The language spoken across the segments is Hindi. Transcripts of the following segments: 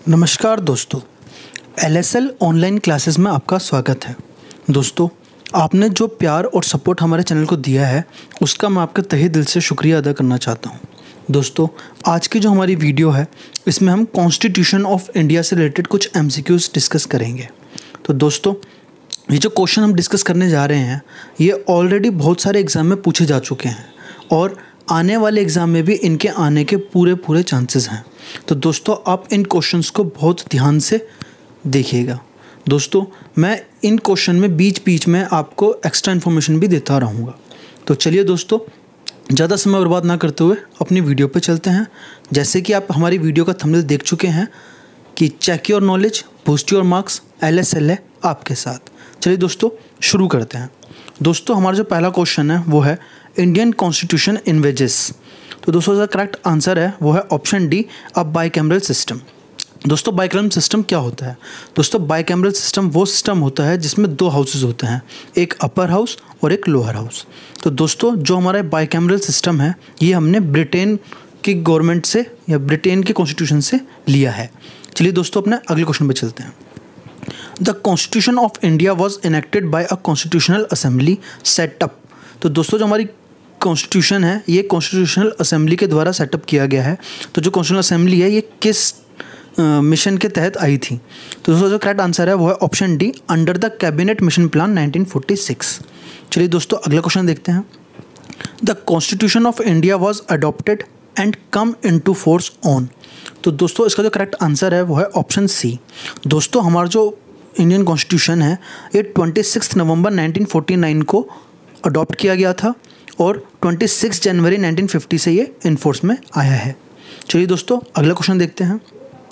नमस्कार दोस्तों, एलएसएल ऑनलाइन क्लासेस में आपका स्वागत है। दोस्तों, आपने जो प्यार और सपोर्ट हमारे चैनल को दिया है उसका मैं आपके तहे दिल से शुक्रिया अदा करना चाहता हूं। दोस्तों, आज की जो हमारी वीडियो है इसमें हम कॉन्स्टिट्यूशन ऑफ इंडिया से रिलेटेड कुछ एमसीक्यूज डिस्कस करेंगे। तो दोस्तों, ये जो क्वेश्चन हम डिस्कस करने जा रहे हैं ये ऑलरेडी बहुत सारे एग्ज़ाम में पूछे जा चुके हैं और आने वाले एग्ज़ाम में भी इनके आने के पूरे चांसेस हैं। तो दोस्तों, आप इन क्वेश्चंस को बहुत ध्यान से देखिएगा। दोस्तों, मैं इन क्वेश्चन में बीच में आपको एक्स्ट्रा इन्फॉर्मेशन भी देता रहूँगा। तो चलिए दोस्तों, ज़्यादा समय बर्बाद ना करते हुए अपनी वीडियो पे चलते हैं। जैसे कि आप हमारी वीडियो का थंबनेल देख चुके हैं कि check your knowledge, boost your marks, LSL है आपके साथ। चलिए दोस्तों, शुरू करते हैं। दोस्तों, हमारा जो पहला क्वेश्चन है वो है इंडियन कॉन्स्टिट्यूशन इन वेजेस। तो दोस्तों, इसका करेक्ट आंसर है वो है option D, a bicameral system. दोस्तों, बाइकैमरल सिस्टम क्या होता है? दोस्तों, बाइकैमरल सिस्टम वो सिस्टम होता है जिसमें दो हाउसेज होते हैं, एक अपर हाउस और एक लोअर हाउस। तो दोस्तों, जो हमारा बाइकैमरल सिस्टम है ये हमने ब्रिटेन की गवर्नमेंट से या ब्रिटेन के कॉन्स्टिट्यूशन से लिया है। चलिए दोस्तों, अपने अगले क्वेश्चन पर चलते हैं। The constitution of India was enacted by a constitutional assembly setup. तो दोस्तों, जो हमारी कॉन्स्टिट्यूशन है ये कॉन्स्टिट्यूशनल असेंबली के द्वारा सेटअप किया गया है। तो जो कॉन्स्टिट्यूशनल असेंबली है ये किस मिशन के तहत आई थी? तो दोस्तों, जो करेक्ट आंसर है वो है option D, under the cabinet mission plan 1946। चलिए दोस्तों, अगला क्वेश्चन देखते हैं। The constitution of India was adopted and come into force on. तो दोस्तों, इसका जो करेक्ट आंसर है वो है ऑप्शन सी। दोस्तों, हमारा जो इंडियन कॉन्स्टिट्यूशन है ये 26 नवंबर 1949 को अडॉप्ट किया गया था और 26 जनवरी 1950 से ये इन्फोर्स में आया है। चलिए दोस्तों, अगला क्वेश्चन देखते हैं।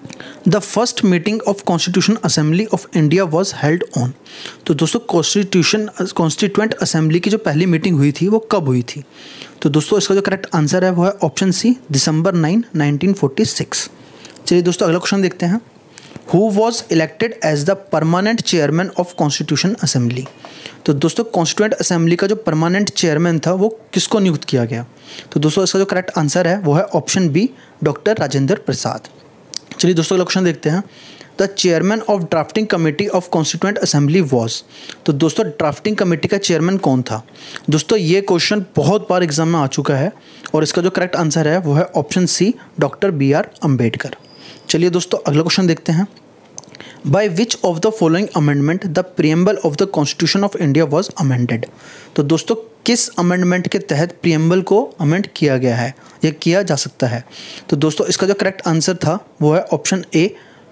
The first meeting of constitution assembly of India was held on. तो दोस्तों, कॉन्स्टिट्यूएंट असेंबली की जो पहली मीटिंग हुई थी वो कब हुई थी? तो दोस्तों, इसका जो करेक्ट आंसर है वो है ऑप्शन सी, दिसंबर 9, 1946। चलिए दोस्तों, अगला क्वेश्चन देखते हैं। Who was elected as the permanent chairman of Constitution Assembly? तो दोस्तों, कॉन्स्टिट्यूएंट असेंबली का जो परमानेंट चेयरमैन था वो किसको नियुक्त किया गया? तो दोस्तों, इसका जो करेक्ट आंसर है वो है option B, doctor Rajendra Prasad. चलिए दोस्तों, अगला क्वेश्चन देखते हैं। The chairman of drafting committee of constituent assembly was. तो दोस्तों, ड्राफ्टिंग कमेटी का चेयरमैन कौन था? दोस्तों, ये क्वेश्चन बहुत बार एग्जाम में आ चुका है और इसका जो करेक्ट आंसर है वो है option C, doctor BR Ambedkar. चलिए दोस्तों, अगला क्वेश्चन देखते हैं। By which of the following amendment the preamble of the constitution of India was amended. तो दोस्तों, किस अमेंडमेंट के तहत प्रियम्बल को अमेंड किया गया है या किया जा सकता है? तो दोस्तों, इसका जो करेक्ट आंसर था वो है ऑप्शन ए,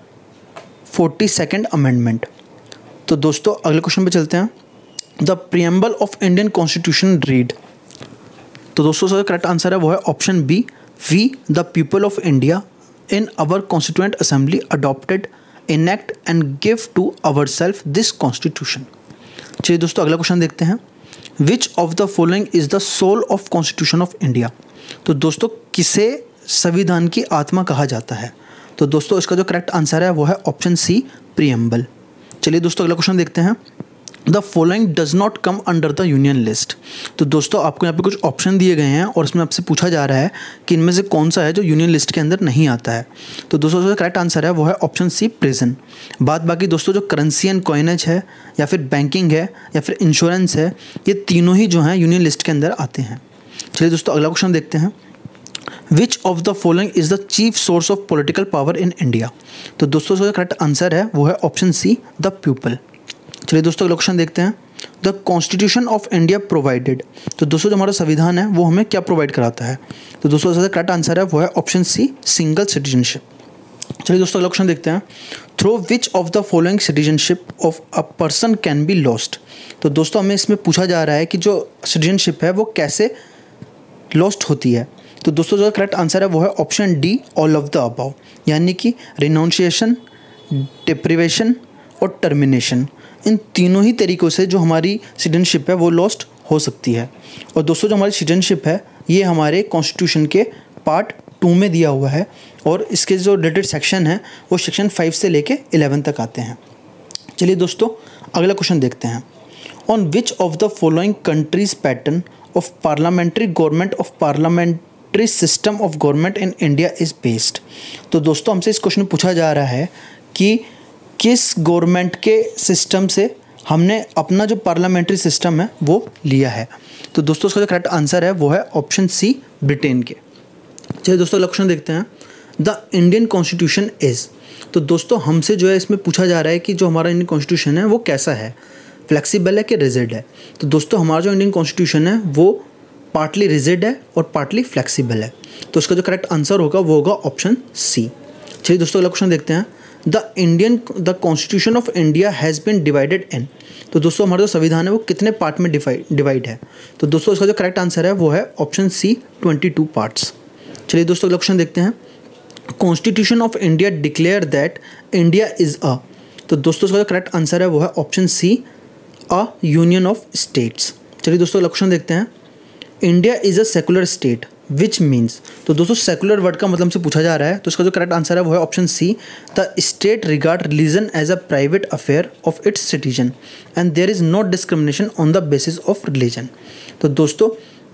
42nd अमेंडमेंट। तो दोस्तों, अगले क्वेश्चन पे चलते हैं। The preamble of Indian constitution read. तो दोस्तों, इसका जो करेक्ट आंसर है वो है option B, we the people of India in our constituent assembly adopted, enact and give to ourselves this constitution। चलिए दोस्तों, अगला क्वेश्चन देखते हैं। Which of the following is the soul of constitution of India? तो दोस्तों, किसे संविधान की आत्मा कहा जाता है? तो दोस्तों, इसका जो करेक्ट आंसर है वो है ऑप्शन सी, प्रियम्बल। चलिए दोस्तों, अगला क्वेश्चन देखते हैं। The following does not come under the union list. तो दोस्तों, आपको यहाँ पे कुछ ऑप्शन दिए गए हैं और इसमें आपसे पूछा जा रहा है कि इनमें से कौन सा है जो यूनियन लिस्ट के अंदर नहीं आता है। तो दोस्तों, जो करेक्ट आंसर है वो है ऑप्शन सी, प्रिजन। बाकी दोस्तों, जो करेंसी एंड कॉइनेज है या फिर बैंकिंग है या फिर इंश्योरेंस है, ये तीनों ही जो हैं यूनियन लिस्ट के अंदर आते हैं। चलिए दोस्तों, अगला क्वेश्चन देखते हैं। Which of the following is the chief source of political power in India. तो दोस्तों, जो करेक्ट आंसर है वो है ऑप्शन सी, द पीपल। चलिए दोस्तों, अगला क्वेश्चन देखते हैं। The constitution of India provided. तो दोस्तों, जो हमारा संविधान है वो हमें क्या प्रोवाइड कराता है? तो दोस्तों, इसका करेक्ट आंसर है वो है ऑप्शन सी, सिंगल सिटीजनशिप। चलिए दोस्तों, अगला क्वेश्चन देखते हैं। Through which of the following citizenship of a person can be lost. तो दोस्तों, हमें इसमें पूछा जा रहा है कि जो सिटीजनशिप है वो कैसे लॉस्ट होती है। तो दोस्तों, जो करेक्ट आंसर है वो है option D, all of the above, यानी कि रिनाउंसिएशन, डिप्रिवेशन और टर्मिनेशन। इन तीनों ही तरीक़ों से जो हमारी सिटीजनशिप है वो लॉस्ट हो सकती है। और दोस्तों, जो हमारी सिटीजनशिप है ये हमारे कॉन्स्टिट्यूशन के पार्ट 2 में दिया हुआ है और इसके जो रिलेटेड सेक्शन है वो सेक्शन 5 से लेके 11 तक आते हैं। चलिए दोस्तों, अगला क्वेश्चन देखते हैं। On which of the following countries pattern of parliamentary government of parliament parliamentary system of government in India is based. तो दोस्तों हमसे इस क्वेश्चन में पूछा जा रहा है कि किस गवर्नमेंट के सिस्टम से हमने अपना जो पार्लियामेंट्री सिस्टम है वो लिया है। तो दोस्तों उसका जो करेक्ट आंसर है वो है ऑप्शन सी, ब्रिटेन के। चलिए दोस्तों अगला क्वेश्चन देखते हैं। The Indian constitution is. तो दोस्तों हमसे जो है इसमें पूछा जा रहा है कि जो हमारा इंडियन कॉन्स्टिट्यूशन है वो कैसा है, फ्लेक्सिबल है कि रिजिड है। तो दोस्तों हमारा जो इंडियन कॉन्स्टिट्यूशन है वो पार्टली रिजिड है और पार्टली फ्लेक्सिबल है। तो उसका जो करेक्ट आंसर होगा वो होगा ऑप्शन सी। चलिए दोस्तों अगला क्वेश्चन देखते हैं। The constitution of India has been divided in. तो दोस्तों हमारा जो संविधान है वो कितने पार्ट में डिवाइड है। तो दोस्तों इसका जो करेक्ट आंसर है वो है ऑप्शन सी, 22 पार्ट्स। चलिए दोस्तों अगला क्वेश्चन देखते हैं। Constitution of India declare that India is a. तो दोस्तों इसका जो करेक्ट आंसर है वो है option C, a union of states. चलिए दोस्तों अगला क्वेश्चन देखते हैं। India is a secular state which means. तो दोस्तों सेकुलर वर्ड का मतलब हमसे पूछा जा रहा है। तो इसका जो करेक्ट आंसर है वो है option C, the state regard religion as a private affair of its citizen and there is no discrimination on the basis of religion. तो दोस्तों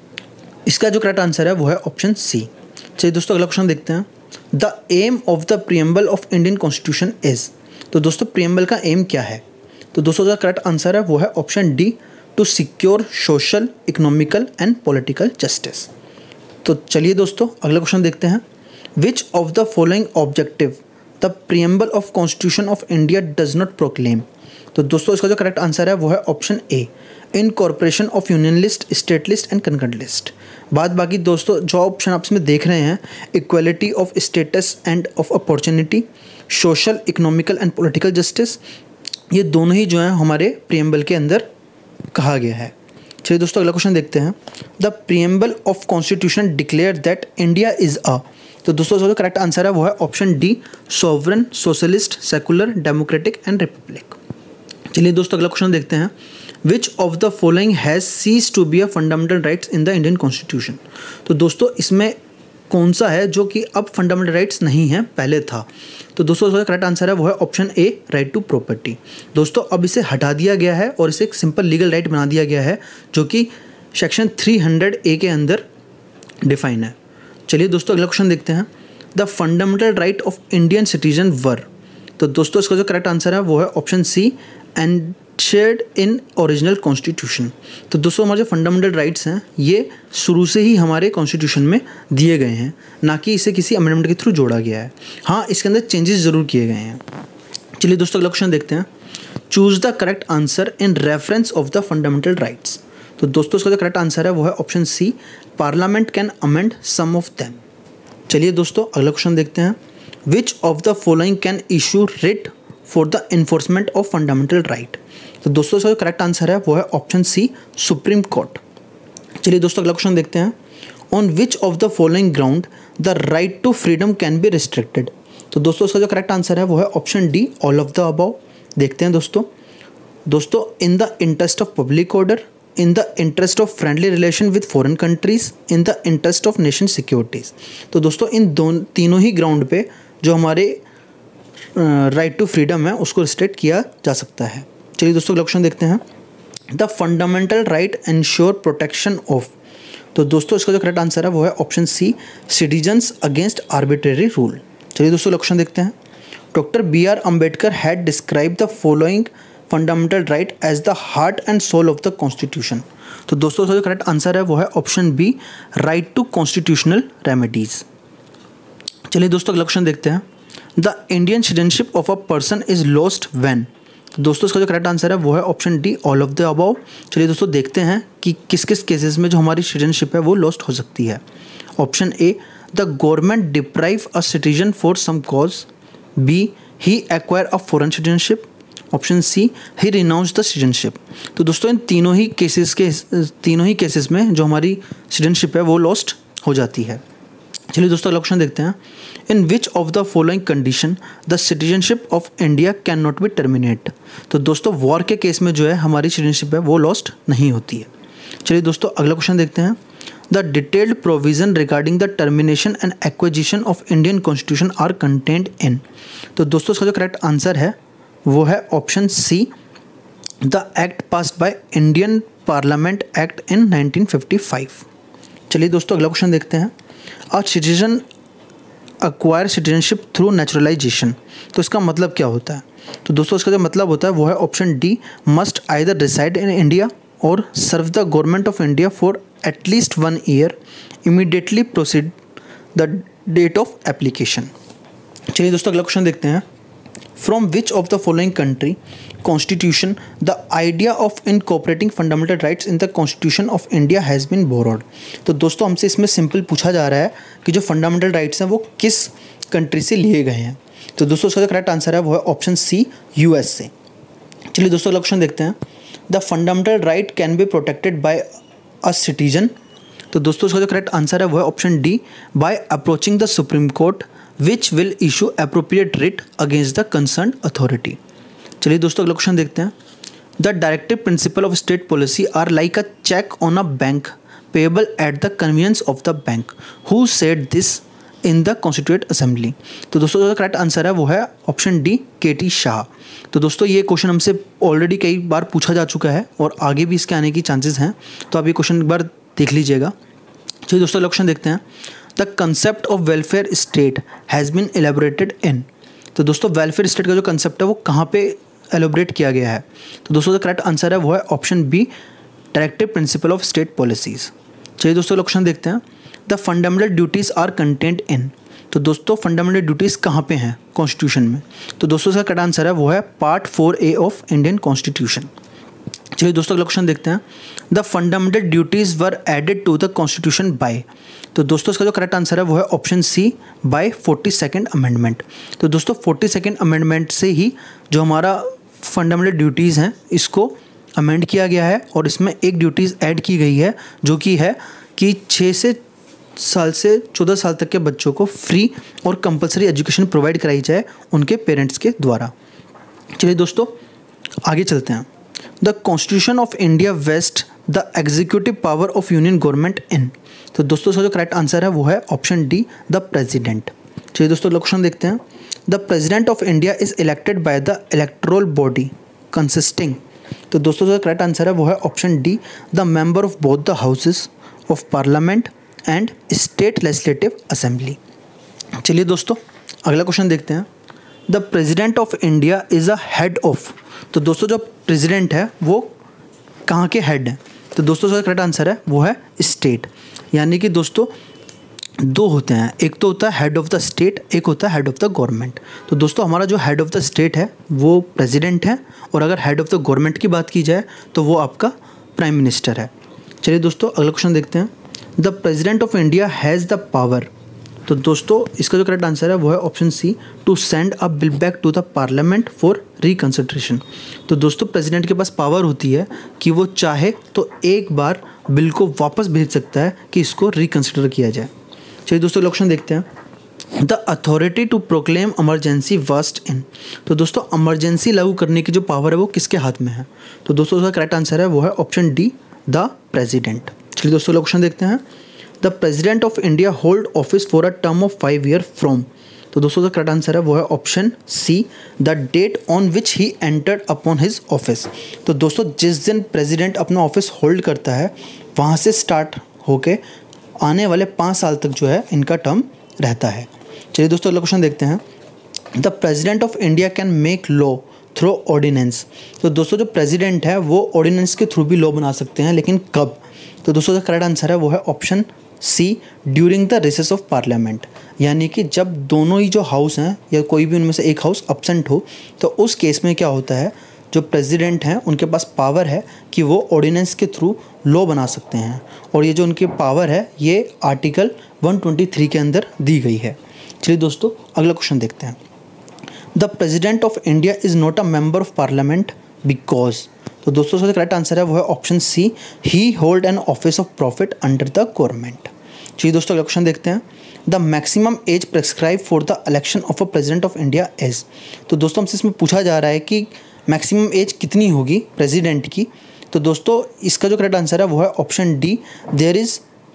इसका जो करेक्ट आंसर है वो है ऑप्शन सी। चलिए दोस्तों अगला क्वेश्चन देखते हैं। The aim of the preamble of Indian constitution is. तो दोस्तों प्रीएम्बल का एम क्या है। तो दोस्तों का करेक्ट आंसर है वो है option D, to secure social, economical and political justice. तो चलिए दोस्तों अगला क्वेश्चन देखते हैं। Which of the following objective the preamble of constitution of India does not proclaim. तो दोस्तों इसका जो करेक्ट आंसर है वो है option A, incorporation of union list, state list and concurrent list. बाद बाकी दोस्तों जो ऑप्शन आप इसमें देख रहे हैं, equality of status and of opportunity, social, economical and political justice, ये दोनों ही जो हैं हमारे प्रीएम्बल के अंदर कहा गया है। चलिए दोस्तों अगला क्वेश्चन देखते हैं। The preamble of constitution declare that India is a. तो दोस्तों जो करेक्ट आंसर है वो है option D, sovereign, socialist, secular, democratic and republic. चलिए दोस्तों अगला क्वेश्चन देखते हैं। Which of the following has cease to be a fundamental rights in the Indian constitution. तो दोस्तों इसमें कौन सा है जो कि अब फंडामेंटल राइट्स नहीं है, पहले था। तो दोस्तों इसका करेक्ट आंसर है वो है option A, right to property. दोस्तों अब इसे हटा दिया गया है और इसे एक सिंपल लीगल राइट बना दिया गया है जो कि सेक्शन 300A के अंदर डिफाइन है। चलिए दोस्तों अगला क्वेश्चन देखते हैं। The fundamental right of Indian citizen were. तो दोस्तों इसका जो करेक्ट आंसर है वो है option C, enshrined in original constitution. तो दोस्तों हमारे जो फंडामेंटल राइट्स हैं ये शुरू से ही हमारे कॉन्स्टिट्यूशन में दिए गए हैं, ना कि इसे किसी अमेंडमेंट के थ्रू जोड़ा गया है। हाँ, इसके अंदर चेंजेस ज़रूर किए गए हैं। चलिए दोस्तों अगला क्वेश्चन देखते हैं। Choose the correct answer in reference of the fundamental rights. तो दोस्तों इसका जो करेक्ट आंसर है वो है option C, parliament can amend some of them. चलिए दोस्तों अगला क्वेश्चन देखते हैं। Which of the following can issue writ for the enforcement of fundamental right. तो दोस्तों इसका जो करेक्ट आंसर है वो है ऑप्शन सी, सुप्रीम कोर्ट। चलिए दोस्तों अगला क्वेश्चन देखते हैं। On which of the following ground the right to freedom can be restricted. तो दोस्तों इसका जो करेक्ट आंसर है वो है option D, all of the above. देखते हैं दोस्तों in the interest of public order, in the interest of friendly relation with foreign countries, in the interest of nation securities. तो दोस्तों इन तीनों ही ग्राउंड पे जो हमारे राइट टू फ्रीडम है उसको रिस्ट्रिक्ट किया जा सकता है। चलिए दोस्तों अगला क्वेश्चन देखते हैं। The fundamental right ensure protection of. तो दोस्तों इसका जो करेक्ट आंसर है वो है option C, citizens against arbitrary rule. चलिए दोस्तों क्वेश्चन देखते हैं। Doctor B.R. Ambedkar had describe the following fundamental right as the heart and soul of the constitution. तो दोस्तों इसका जो करेक्ट आंसर है वो है option B, right to constitutional remedies. चलिए दोस्तों अगला क्वेश्चन देखते हैं। The Indian citizenship of a person is lost when. दोस्तों इसका जो करेक्ट आंसर है वो है option D, all of the above. चलिए दोस्तों देखते हैं कि किस किस केसेस में जो हमारी सिटीजनशिप है वो लॉस्ट हो सकती है। Option A, the government deprive a citizen for some cause. B, he acquire a foreign citizenship. Option C, he renounce the citizenship. तो दोस्तों इन तीनों ही केसेस में जो हमारी सिटीजनशिप है वो लॉस्ट हो जाती है। चलिए दोस्तों अगला क्वेश्चन देखते हैं। In which of the following condition the citizenship of India can not be terminate. तो दोस्तों वॉर के केस में जो है हमारी सिटीजनशिप है वो लॉस्ट नहीं होती है। चलिए दोस्तों अगला क्वेश्चन देखते हैं। The detailed provision regarding the termination and acquisition of Indian constitution are content in. तो दोस्तों इसका जो करेक्ट आंसर है वो है option C, the act passed by Indian parliament act in 1955। चलिए दोस्तों अगला क्वेश्चन देखते हैं। A citizen acquire citizenship through naturalisation, तो इसका मतलब क्या होता है? तो दोस्तों इसका जो मतलब होता है वो है option D, must either reside in India और serve the government of India for at least 1 year, immediately proceed the date of application. चलिए दोस्तों अगला क्वेश्चन देखते हैं। From which of the following country constitution the idea of incorporating fundamental rights in the constitution of India has been borrowed. तो दोस्तों हमसे इसमें सिंपल पूछा जा रहा है कि जो फंडामेंटल राइट्स हैं वो किस कंट्री से लिए गए हैं। तो दोस्तों इसका जो करेक्ट आंसर है वो है ऑप्शन सी, यूएस से। चलिए दोस्तों अगला क्वेश्चन देखते हैं। The fundamental right can be protected by a citizen. तो दोस्तों इसका जो करेक्ट आंसर है वो है option D, by approaching the supreme court which will issue appropriate writ against the concern authority. चलिए दोस्तों अगला क्वेश्चन देखते हैं। The directive principle of state policy are like a cheque on a bank payable at the convenience of the bank, who said this in the constituent assembly. तो दोस्तों जो करेक्ट आंसर है वो है ऑप्शन डी, के.टी. शाह। तो दोस्तों ये क्वेश्चन हमसे ऑलरेडी कई बार पूछा जा चुका है और आगे भी इसके आने की चांसेस हैं, तो आप ये क्वेश्चन एक बार देख लीजिएगा। चलिए दोस्तों अगला क्वेश्चन देखते हैं। The concept of welfare state has been elaborated in. तो दोस्तों वेलफेयर स्टेट का जो कंसेप्ट है वो कहाँ पे एलोबरेट किया गया है? तो दोस्तों जो करेक्ट आंसर है वो है option B, directive principle of state policies. चलिए दोस्तों क्वेश्चन देखते हैं। The fundamental duties are content in. तो दोस्तों फंडामेंटल ड्यूटीज़ कहाँ पे हैं कॉन्स्टिट्यूशन में? तो दोस्तों इसका करेक्ट आंसर है वो है part 4A of Indian constitution. चलिए दोस्तों अगला क्वेश्चन देखते हैं। The fundamental duties were added to the constitution by. तो दोस्तों इसका जो करेक्ट आंसर है वो है ऑप्शन सी, बाय 42nd अमेंडमेंट। तो दोस्तों 42nd अमेंडमेंट से ही जो हमारा फंडामेंटल ड्यूटीज़ हैं इसको अमेंड किया गया है और इसमें एक ड्यूटीज़ ऐड की गई है जो कि है कि 6 साल से 14 साल तक के बच्चों को फ्री और कंपलसरी एजुकेशन प्रोवाइड कराई जाए उनके पेरेंट्स के द्वारा। चलिए दोस्तों आगे चलते हैं। The constitution of India vest the executive power of union government in. तो दोस्तों इसका जो करेक्ट आंसर है वो है ऑप्शन डी, द प्रेसिडेंट। चलिए दोस्तों अगला क्वेश्चन देखते हैं। The president of India is elected by the electoral body consisting. तो दोस्तों जो करेक्ट आंसर है वो है option D, the member of both the houses of parliament and state legislative assembly. चलिए दोस्तों अगला क्वेश्चन देखते हैं। The president of India is a head of. तो दोस्तों जो प्रेसिडेंट है वो कहाँ के हेड हैं? तो दोस्तों जो करेक्ट आंसर है वो है स्टेट। यानी कि दोस्तों दो होते हैं, एक तो होता है हेड ऑफ़ द स्टेट, एक होता है हेड ऑफ़ द गवर्नमेंट। तो दोस्तों हमारा जो हेड ऑफ़ द स्टेट है वो प्रेसिडेंट है और अगर हेड ऑफ़ द गवर्नमेंट की बात की जाए तो वो आपका प्राइम मिनिस्टर है। चलिए दोस्तों अगला क्वेश्चन देखते हैं। The president of India has the power. तो दोस्तों इसका जो करेक्ट आंसर है वो है option C, to send a bill back to the parliament for reconsideration. तो दोस्तों प्रेसिडेंट के पास पावर होती है कि वो चाहे तो एक बार बिल को वापस भेज सकता है कि इसको रिकंसिडर किया जाए। चलिए दोस्तों ऑप्शन देखते हैं। The authority to proclaim emergency vests in. तो दोस्तों इमरजेंसी लागू करने की जो पावर है वो किसके हाथ में है? तो दोस्तों उसका करेक्ट आंसर है वो है ऑप्शन डी, द प्रेसिडेंट। चलिए दोस्तों ऑप्शन देखते हैं। The president of India hold office for a term of 5 year from. तो दोस्तों का करेक्ट आंसर है वो है option C, the date on which he entered upon his office. तो दोस्तों जिस दिन प्रेसिडेंट अपना ऑफिस होल्ड करता है वहाँ से स्टार्ट होके आने वाले 5 साल तक जो है इनका टर्म रहता है। चलिए दोस्तों अगला क्वेश्चन देखते हैं। The president of India can make law through ordinance. तो दोस्तों जो प्रेसिडेंट है वो ऑर्डिनेंस के थ्रू भी लॉ बना सकते हैं, लेकिन कब? तो दोस्तों का करेक्ट आंसर है वो है option C, during the recess of parliament. यानी कि जब दोनों ही जो हाउस हैं या कोई भी उनमें से एक हाउस एब्सेंट हो तो उस केस में क्या होता है, जो प्रेसिडेंट हैं उनके पास पावर है कि वो ऑर्डिनेंस के थ्रू लॉ बना सकते हैं और ये जो उनकी पावर है ये आर्टिकल 123 के अंदर दी गई है। चलिए दोस्तों अगला क्वेश्चन देखते हैं। The president of India is not a member of parliament because. तो दोस्तों सबसे करेक्ट आंसर है वो है option C, he hold an office of profit under the government. चलिए दोस्तों अगला क्वेश्चन देखते हैं। The maximum age prescribe for the election of a president of India is. तो दोस्तों हमसे इसमें पूछा जा रहा है कि मैक्सिमम एज कितनी होगी प्रेसिडेंट की। तो दोस्तों इसका जो करेक्ट आंसर है वो है option D, there is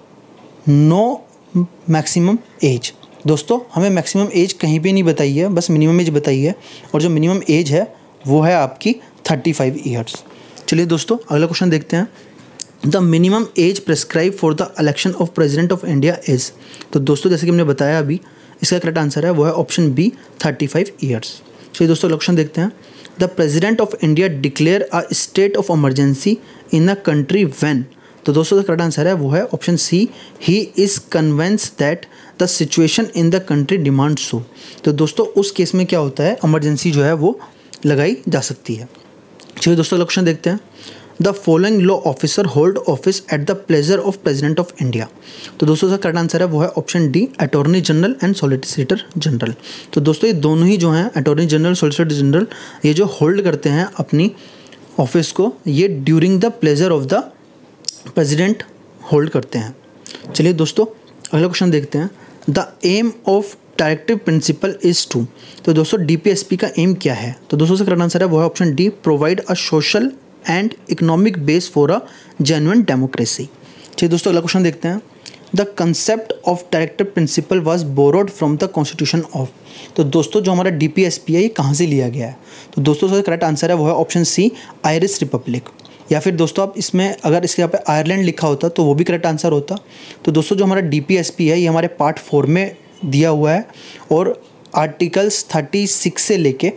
no maximum age. दोस्तों हमें मैक्सिमम एज कहीं पे नहीं बताई है, बस मिनिमम एज बताई है और जो मिनिमम एज है वो है आपकी 35 ईयर्स। चलिए दोस्तों अगला क्वेश्चन देखते हैं। The minimum age prescribe for the election of president of India is. तो दोस्तों जैसे कि हमने बताया अभी, इसका करेक्ट आंसर है वो है ऑप्शन बी 35 ईयर्स। चलिए दोस्तों क्वेश्चन देखते हैं। The president of India declare a state of emergency in a country when. तो दोस्तों करेक्ट आंसर है वो है option C, he is convinced that the situation in the country demand so. तो दोस्तों उस केस में क्या होता है, इमरजेंसी जो है वो लगाई जा सकती है। चलिए दोस्तों क्वेश्चन देखते हैं। The following law officer hold office at the pleasure of president of India. तो दोस्तों इसका करेक्ट आंसर है वो है option D, attorney general and solicitor general. तो दोस्तों ये दोनों ही जो हैं, अटॉर्नी जनरल, सॉलिसिटर जनरल, ये जो होल्ड करते हैं अपनी ऑफिस को, ये during the pleasure of the president hold करते हैं। चलिए दोस्तों अगला क्वेश्चन देखते हैं। The aim of directive principle is to. तो दोस्तों डीपीएसपी का एम क्या है? तो दोस्तों इसका करेक्ट आंसर है वो है option D, provide a social and economic base for a genuine democracy. चलिए दोस्तों अगला क्वेश्चन देखते हैं। The concept of directive principle was borrowed from the constitution of. तो दोस्तों जो हमारा डीपीएसपी है ये कहाँ से लिया गया है? तो दोस्तों इसका करेक्ट आंसर है वो है ऑप्शन सी, आयरिश रिपब्लिक। या फिर दोस्तों आप इसमें अगर इसके यहाँ पे आयरलैंड लिखा होता तो वो भी करेक्ट आंसर होता। तो दोस्तों जो हमारा डीपीएसपी है ये हमारे पार्ट 4 में दिया हुआ है और आर्टिकल्स 36 से लेके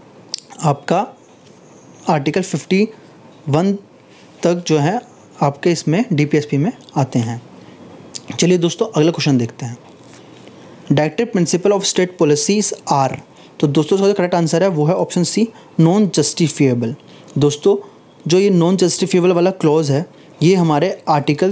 आपका आर्टिकल 51 तक जो है आपके इसमें डीपीएसपी में आते हैं। चलिए दोस्तों अगला क्वेश्चन देखते हैं। Directive principle of state policies are. तो दोस्तों इसका करेक्ट आंसर है वो है ऑप्शन सी, नॉन जस्टिफिएबल। दोस्तों जो ये नॉन जस्टिफिएबल वाला क्लॉज है ये हमारे आर्टिकल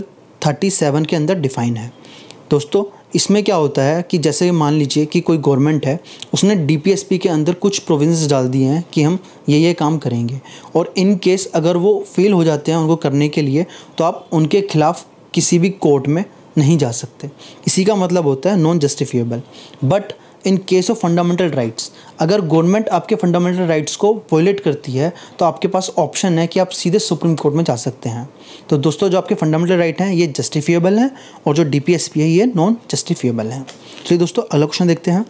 37 के अंदर डिफाइन है। दोस्तों इसमें क्या होता है कि जैसे मान लीजिए कि कोई गवर्नमेंट है, उसने डीपीएसपी के अंदर कुछ प्रोविजंस डाल दिए हैं कि हम ये काम करेंगे, और इन केस अगर वो फेल हो जाते हैं उनको करने के लिए, तो आप उनके खिलाफ किसी भी कोर्ट में नहीं जा सकते। इसी का मतलब होता है non justifiable. But in case of fundamental rights, अगर गवर्नमेंट आपके फंडामेंटल राइट्स को वॉयलेट करती है तो आपके पास ऑप्शन है कि आप सीधे सुप्रीम कोर्ट में जा सकते हैं। तो दोस्तों जो आपके फंडामेंटल राइट हैं ये जस्टिफिएबल हैं और जो डीपीएसपी है ये नॉन जस्टिफिएबल हैं। चलिए दोस्तों अगला क्वेश्चन देखते हैं।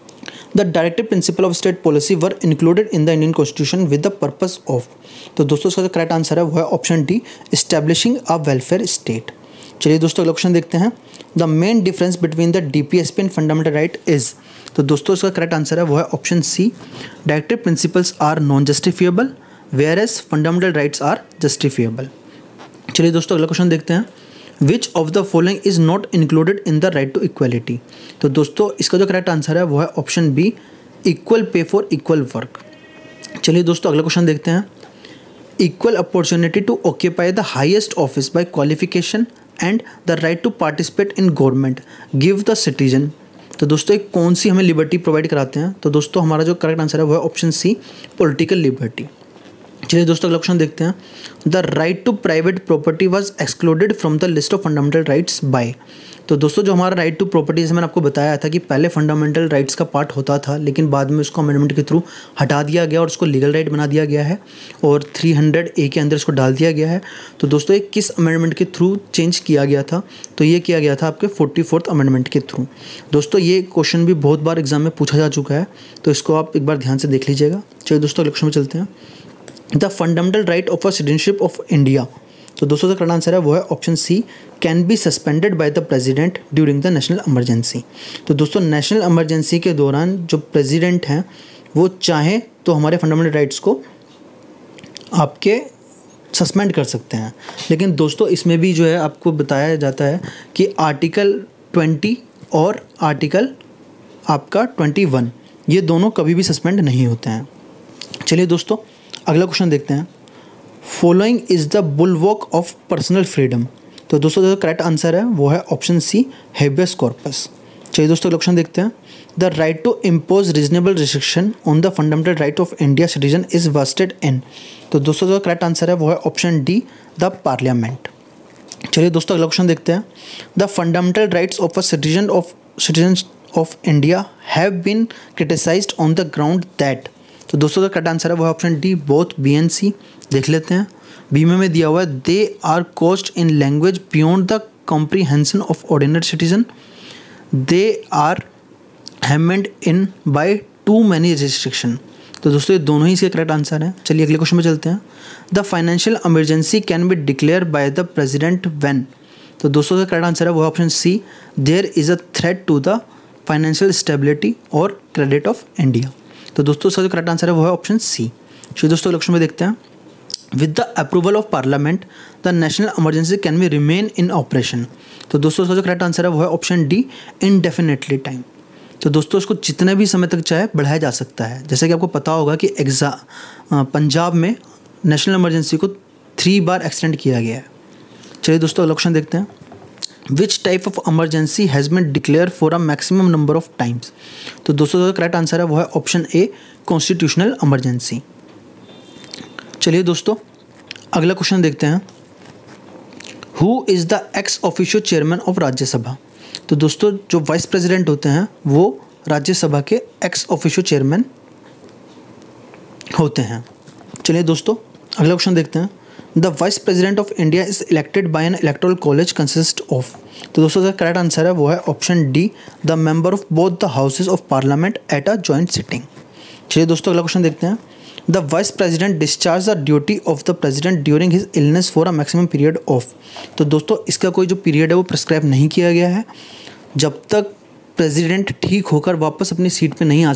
The directive principle of state policy were included in the Indian constitution with the purpose of. तो दोस्तों इसका जो करेक्ट आंसर है वो है option D, establishing a welfare state. चलिए दोस्तों अगला क्वेश्चन देखते हैं। The main difference between the DPSP and fundamental right is. तो दोस्तों इसका करेक्ट आंसर है वो है option C, directive principles are non justifiable whereas fundamental rights are justifiable. चलिए दोस्तों अगला क्वेश्चन देखते हैं। Which of the following is not included in the right to equality. तो दोस्तों इसका जो करेक्ट आंसर है वो है option B, equal pay for equal work. चलिए दोस्तों अगला क्वेश्चन देखते हैं। Equal opportunity to occupy the highest office by qualification and the right to participate in government give the citizen. तो दोस्तों एक कौन सी हमें लिबर्टी प्रोवाइड कराते हैं? तो दोस्तों हमारा जो करेक्ट आंसर है वो है ऑप्शन सी, पॉलिटिकल लिबर्टी। चलिए दोस्तों अगला क्वेश्चन देखते हैं। The right to private property was excluded from the list of fundamental rights by. तो दोस्तों जो हमारा राइट टू प्रॉपर्टी, जैसे मैंने आपको बताया था कि पहले फंडामेंटल राइट्स का पार्ट होता था लेकिन बाद में उसको अमेंडमेंट के थ्रू हटा दिया गया और उसको लीगल राइट बना दिया गया है और 300A के अंदर इसको डाल दिया गया है। तो दोस्तों ये किस अमेंडमेंट के थ्रू चेंज किया गया था? तो ये किया गया था आपके 44th अमेंडमेंट के थ्रू। दोस्तों ये क्वेश्चन भी बहुत बार एग्जाम में पूछा जा चुका है, तो इसको आप एक बार ध्यान से देख लीजिएगा। चलिए दोस्तों अगले क्वेश्चन में चलते हैं। The fundamental right of a citizenship of India. तो दोस्तों का करेक्ट आंसर है वो है option C, can be suspended by the president during the national emergency. तो दोस्तों नेशनल इमरजेंसी के दौरान जो प्रेसिडेंट हैं वो चाहे तो हमारे फंडामेंटल राइट्स को आपके सस्पेंड कर सकते हैं। लेकिन दोस्तों इसमें भी जो है आपको बताया जाता है कि आर्टिकल 20 और आर्टिकल आपका 21 ये दोनों कभी भी सस्पेंड नहीं होते हैं। चलिए दोस्तों अगला क्वेश्चन देखते हैं। Following is the bulwark of personal freedom. तो दोस्तों जो करेक्ट आंसर है वो है ऑप्शन सी, हेबियस कॉर्पस। चलिए दोस्तों अगला क्वेश्चन देखते हैं। The right to impose reasonable restriction on the fundamental right of India citizen is vested in. तो दोस्तों जो करेक्ट आंसर है वो है ऑप्शन डी, द पार्लियामेंट। चलिए दोस्तों अगला क्वेश्चन देखते हैं। The fundamental rights of a citizen of India have been criticised on the ground that. तो दोस्तों का करेक्ट आंसर है वो है option D, both B and C. देख लेते हैं। बी में दिया हुआ है they are couched in language beyond the comprehension of ordinary citizen, they are hemmed in by too many restriction. तो दोस्तों ये दोनों ही इसके करेक्ट आंसर हैं। चलिए अगले क्वेश्चन में चलते हैं। The financial emergency can be declare by the president when. तो दोस्तों का करेक्ट आंसर है वो option C, there is a threat to the financial stability और क्रेडिट ऑफ इंडिया। तो दोस्तों इसका जो करेक्ट आंसर है वो है ऑप्शन सी। चलिए दोस्तों अगले क्वेश्चन में देखते हैं। With the approval of parliament the national emergency can be remain in operation. तो दोस्तों इसका जो करेक्ट आंसर है वो है ऑप्शन डी, इनडेफिनेटली टाइम। तो दोस्तों इसको जितने भी समय तक चाहे बढ़ाया जा सकता है। जैसे कि आपको पता होगा कि पंजाब में नेशनल इमरजेंसी को 3 बार एक्सटेंड किया गया है। चलिए दोस्तों अगला क्वेश्चन देखते हैं। Which type of emergency has been declare for a maximum number of times. तो दोस्तों का करेक्ट आंसर है वो है ऑप्शन ए, कॉन्स्टिट्यूशनल इमरजेंसी। चलिए दोस्तों अगला क्वेश्चन देखते हैं। Who is the ex officio chairman of Rajya Sabha. तो दोस्तों जो वाइस प्रेसिडेंट होते हैं वो राज्यसभा के एक्स ऑफिशियो चेयरमैन होते हैं। चलिए दोस्तों अगला क्वेश्चन देखते हैं। The vice president of India is elected by an electoral college consist of. तो दोस्तों इसका करेक्ट आंसर है वो है option D, the member of both the houses of parliament at a joint sitting. चलिए दोस्तों अगला क्वेश्चन देखते हैं। The vice president discharge the duty of the president during his illness for a maximum period of. तो दोस्तों इसका कोई जो पीरियड है वो प्रिस्क्राइब नहीं किया गया है। जब तक प्रेसिडेंट ठीक होकर वापस अपनी सीट पे नहीं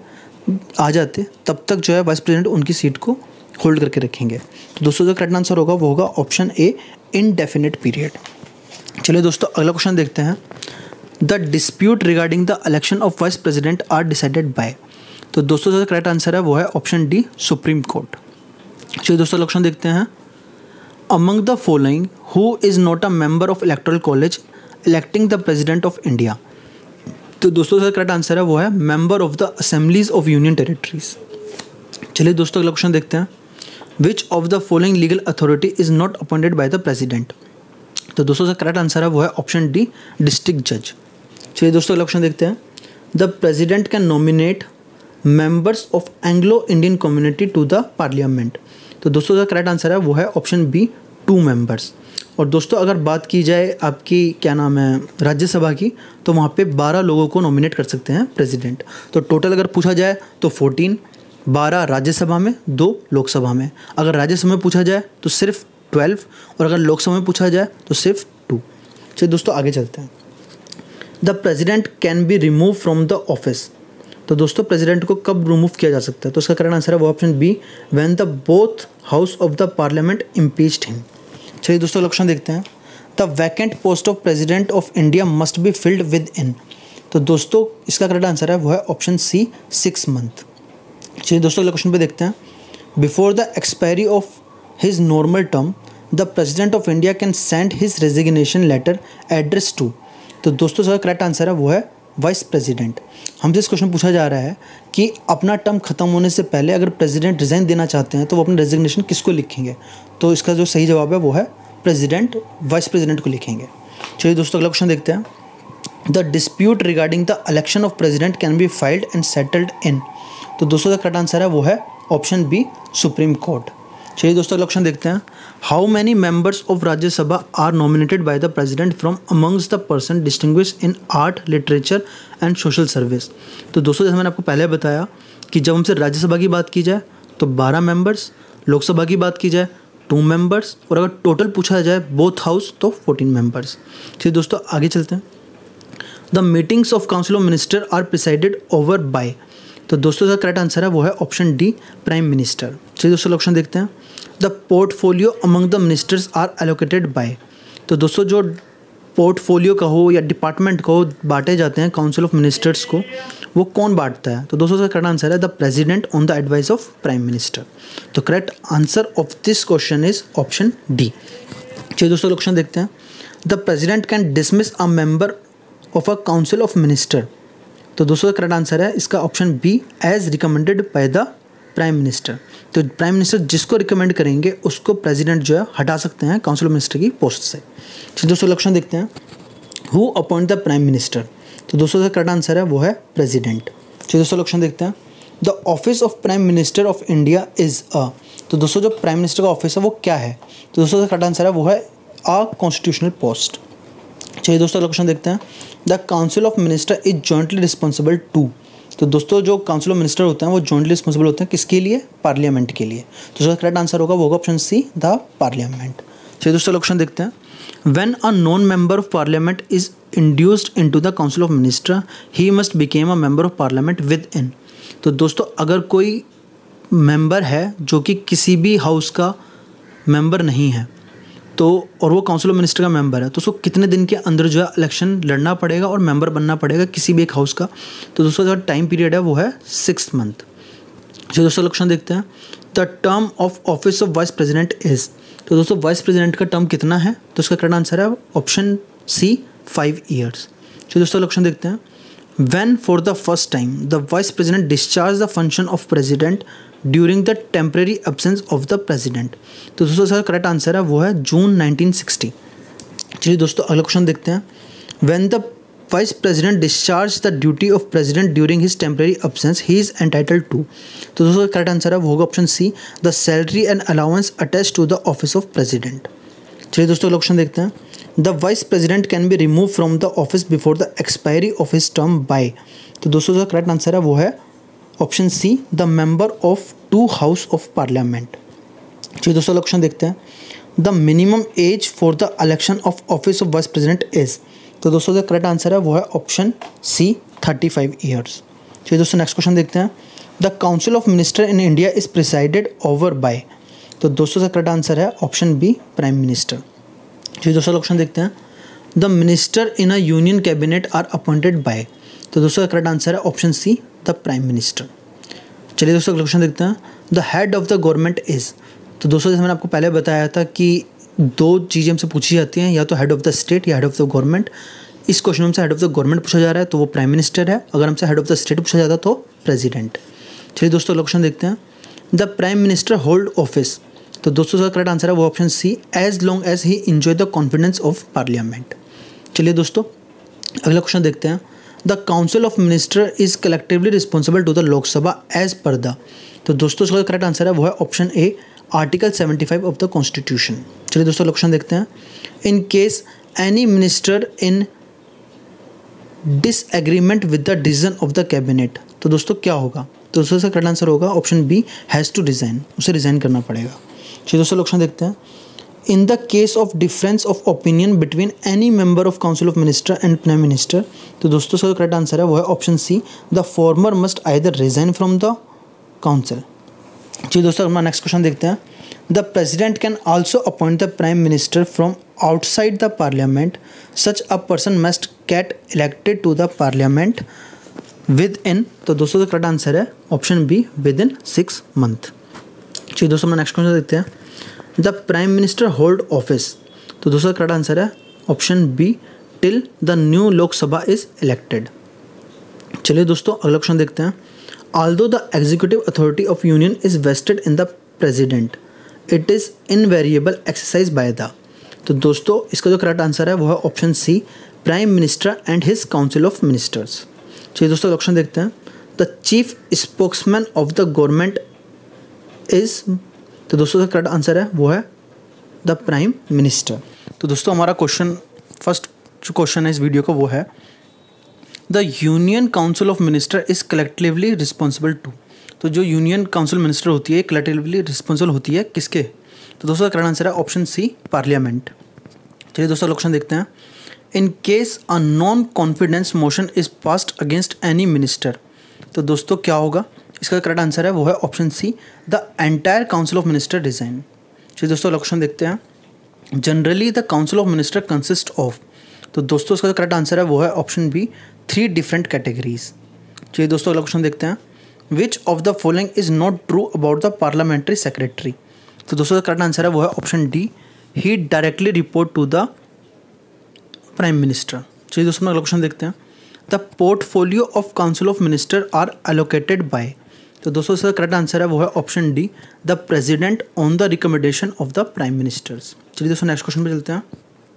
आ जाते तब तक जो है वाइस प्रेसिडेंट उनकी सीट को होल्ड करके रखेंगे। तो दोस्तों जो करेक्ट आंसर होगा वो होगा ऑप्शन ए, इनडेफिनेट पीरियड। चलिए दोस्तों अगला क्वेश्चन देखते हैं। The dispute regarding the election of vice president are decided by. तो दोस्तों जो करेक्ट आंसर है वो है ऑप्शन डी, सुप्रीम कोर्ट। चलिए दोस्तों इलेक्शन देखते हैं। Among the following who is not a member of electoral college electing the president of India. तो दोस्तों का करेक्ट आंसर है वो है member of the assemblies of union territories. चलिए दोस्तों अगला क्वेश्चन देखते हैं। Which of the following legal authority is not appointed by the president. तो दोस्तों का करेक्ट आंसर है वो है ऑप्शन डी, डिस्ट्रिक्ट जज। चलिए दोस्तों अगला क्वेश्चन देखते हैं। The president can nominate members of Anglo Indian community to the parliament. तो दोस्तों का करेक्ट आंसर है वो है ऑप्शन बी, 2 मेंबर्स। और दोस्तों अगर बात की जाए आपकी क्या नाम है राज्यसभा की, तो वहाँ पे 12 लोगों को नॉमिनेट कर सकते हैं प्रेसिडेंट। तो टोटल अगर पूछा जाए तो 14, 12 राज्यसभा में, 2 लोकसभा में। अगर राज्यसभा में पूछा जाए तो सिर्फ 12 और अगर लोकसभा में पूछा जाए तो सिर्फ 2। चलिए दोस्तों आगे चलते हैं। The president can be remove from the office. तो दोस्तों प्रेसिडेंट को कब रिमूव किया जा सकता है। तो इसका करेक्ट आंसर है वो option B, when the both house of the parliament impeached him. चलिए दोस्तों क्वेश्चन देखते हैं। The vacant post of president of India must be filled within. तो दोस्तों इसका करेक्ट आंसर है वो है ऑप्शन सी, 6 मंथ। चलिए दोस्तों अगले क्वेश्चन पे देखते हैं। Before the expiry of his normal term the president of India can send his resignation letter address to. तो दोस्तों इसका करेक्ट आंसर है वो है वाइस प्रेसिडेंट। हमसे इस क्वेश्चन पूछा जा रहा है कि अपना टर्म खत्म होने से पहले अगर प्रेसिडेंट रिजाइन देना चाहते हैं तो वो अपना रेजिग्नेशन किसको लिखेंगे। तो इसका जो सही जवाब है वो है प्रेसिडेंट, वाइस प्रेसिडेंट को लिखेंगे। चलिए दोस्तों अगला क्वेश्चन देखते हैं। The dispute regarding the election of president can be filed and settled in. तो दोस्तों का करेक्ट आंसर है वो है ऑप्शन बी, सुप्रीम कोर्ट। चलिए दोस्तों अगला क्वेश्चन देखते हैं। How many members of Rajya Sabha are nominated by the president from amongst the person distinguished in art, literature and social service. तो दोस्तों जैसे मैंने आपको पहले बताया कि जब हमसे राज्यसभा की बात की जाए तो 12 मेंबर्स, लोकसभा की बात की जाए 2 मेंबर्स और अगर टोटल पूछा जाए बोथ हाउस तो 14 मेंबर्स। चलिए दोस्तों आगे चलते हैं। The meetings of council of minister are presided over by. तो दोस्तों का करेक्ट आंसर है वो है ऑप्शन डी, प्राइम मिनिस्टर। चलिए दोस्तों ऑप्शन देखते हैं। The portfolio among the ministers are allocated by. तो दोस्तों जो पोर्टफोलियो कहो या डिपार्टमेंट कहो बांटे जाते हैं काउंसिल ऑफ मिनिस्टर्स को, वो कौन बांटता है। तो दोस्तों का करेक्ट आंसर है the president on the advice of prime minister. तो correct answer of this question is option D. चलिए दोस्तों क्वेश्चन देखते हैं। The president can dismiss a member of a council of minister. तो दोस्तों का करेक्ट आंसर है इसका option B, as recommended by the prime minister. तो प्राइम मिनिस्टर जिसको रिकमेंड करेंगे उसको प्रेसिडेंट जो है हटा सकते हैं काउंसिल ऑफ मिनिस्टर की पोस्ट से। तो दोस्तों इलेक्शन देखते हैं। Who appoint the prime minister. तो दोस्तों का करेक्ट आंसर है वो है प्रेसिडेंट। तो दोस्तों इलेक्शन देखते हैं। The office of prime minister of India is a. तो दोस्तों जो प्राइम मिनिस्टर का ऑफिस है वो क्या है। तो दोस्तों का करेक्ट आंसर है वो है अ कॉन्स्टिट्यूशनल पोस्ट। चलिए दोस्तों क्वेश्चन देखते हैं। The council of minister is jointly responsible to. तो दोस्तों जो काउंसिल ऑफ मिनिस्टर होते हैं वो जॉइंटली रिस्पॉन्सिबल होते हैं किसके लिए? पार्लियामेंट के लिए। तो उसका करेक्ट आंसर होगा वो होगा ऑप्शन सी, द पार्लियामेंट। चलिए दोस्तों क्वेश्चन देखते हैं। When a non member of parliament is induced into the council of minister he must became a member of parliament within. तो दोस्तों अगर कोई मेंबर है जो कि किसी भी हाउस का मेंबर नहीं है तो और वो काउंसिल ऑफ मिनिस्टर का मेंबर है तो उसको कितने दिन के अंदर जो है इलेक्शन लड़ना पड़ेगा और मेंबर बनना पड़ेगा किसी भी एक हाउस का? तो दोस्तों जो टाइम पीरियड है वो है 6 मंथ। चलिए दोस्तों क्वेश्चन देखते हैं। The term of office of vice president is. तो दोस्तों वाइस प्रेसिडेंट का टर्म कितना है? तो उसका करेक्ट आंसर है ऑप्शन सी, 5 ईयर्स। चलिए दोस्तों क्वेश्चन देखते हैं। When for the first time the vice president discharged the function of president during the temporary absence of the president। तो दोस्तों इसका करेक्ट आंसर है वो है जून 1960। चलिए दोस्तों अगला क्वेश्चन देखते हैं। When the vice president discharged the duty of president during his temporary absence he is entitled to। तो दोस्तों करेक्ट आंसर है वो होगा option C, the salary and allowance attached to the office of president। चलिए दोस्तों अगला क्वेश्चन देखते हैं। The vice president can be remove from the office before the expiry of his term by. तो दोस्तों जो करेक्ट आंसर है वो है option C, the member of 2 house of parliament. चलिए दोस्तों क्वेश्चन देखते हैं। The minimum age for the election of office of vice president is. तो दोस्तों जो करेक्ट आंसर है वो है ऑप्शन सी, 35 ईयर्स। चलिए दोस्तों नेक्स्ट क्वेश्चन देखते हैं। The council of minister in India is presided over by. तो दोस्तों का करेक्ट आंसर है ऑप्शन बी, प्राइम मिनिस्टर। चलिए दोस्तों क्वेश्चन देखते हैं। The minister in a union cabinet are appointed by. तो दोस्तों का करेक्ट आंसर है option C, the prime minister. चलिए दोस्तों क्वेश्चन देखते हैं। The head of the government is. तो दोस्तों जैसे मैंने आपको पहले बताया था कि 2 चीज़ें हमसे पूछी जाती हैं, या तो हेड ऑफ द स्टेट या हेड ऑफ द गवर्नमेंट। इस क्वेश्चन में हमसे हेड ऑफ द गवर्नमेंट पूछा जा रहा है तो वो प्राइम मिनिस्टर है। अगर हमसे हेड ऑफ द स्टेट पूछा जाता तो प्रेसिडेंट। चलिए दोस्तों क्वेश्चन देखते हैं। The prime minister hold office. तो दोस्तों का करेक्ट आंसर है वो option C, as long as he enjoy the confidence of parliament. चलिए दोस्तों अगला क्वेश्चन देखते हैं। The council of minister is collectively responsible to the Lok Sabha as per the. तो दोस्तों इसका करेक्ट आंसर है वो है option A, article 75 of the constitution. चलिए दोस्तों क्वेश्चन देखते हैं। In case any minister in disagreement with the decision of the cabinet. तो दोस्तों क्या होगा? तो दोस्तों इसका करेक्ट आंसर होगा option B, has to resign. उसे रिजाइन करना पड़ेगा। चलिए दोस्तों क्वेश्चन देखते हैं। In the case of difference of opinion between any member of council of minister and prime minister. तो दोस्तों इसका करेक्ट आंसर है वो है option C, the former must either resign from the council. चलिए दोस्तों अपना नेक्स्ट क्वेश्चन देखते हैं। The president can also appoint the prime minister from outside the parliament. Such a person must get elected to the parliament within. तो दोस्तों का करेक्ट आंसर है option B, within 6 month. चलिए दोस्तों अपना नेक्स्ट क्वेश्चन देखते हैं। The prime minister hold office. तो दोस्तों का करेक्ट आंसर है option B, till the new Lok Sabha is elected. चलिए दोस्तों अगला क्वेश्चन देखते हैं। Although the executive authority of union is vested in the president it is invariable exercise by the. तो दोस्तों इसका जो करेक्ट आंसर है वो है option C, prime minister and his council of ministers. चलिए दोस्तों क्वेश्चन देखते हैं। The chief spokesman of the government is. तो दोस्तों का करेक्ट आंसर है वो है द प्राइम मिनिस्टर। तो दोस्तों हमारा क्वेश्चन, फर्स्ट जो क्वेश्चन है इस वीडियो का वो है, the union council of minister is collectively responsible to. तो जो यूनियन काउंसिल मिनिस्टर होती है कलेक्टिवली रिस्पॉन्सिबल होती है किसके? तो दोस्तों का करेक्ट आंसर है ऑप्शन सी, पार्लियामेंट। चलिए दोस्तों क्वेश्चन देखते हैं। In case a non confidence motion is passed against any minister. तो दोस्तों क्या होगा? इसका करेक्ट आंसर है वो है option C, the entire council of minister resign. चलिए दोस्तों क्वेश्चन देखते हैं। Generally the council of minister consist of. तो दोस्तों इसका करेक्ट आंसर है वो है ऑप्शन बी, 3 डिफरेंट कैटेगरीज। चलिए दोस्तों अगला क्वेश्चन देखते हैं। Which of the following is not true about the parliamentary secretary. तो दोस्तों का करेक्ट आंसर है वो है option D, he directly report to the prime minister. चलिए दोस्तों अगला क्वेश्चन देखते हैं। The portfolio of council of minister are allocated by. तो दोस्तों इसका करेक्ट आंसर है वो है option D, the president on the recommendation of the prime ministers. चलिए दोस्तों नेक्स्ट क्वेश्चन पे चलते हैं।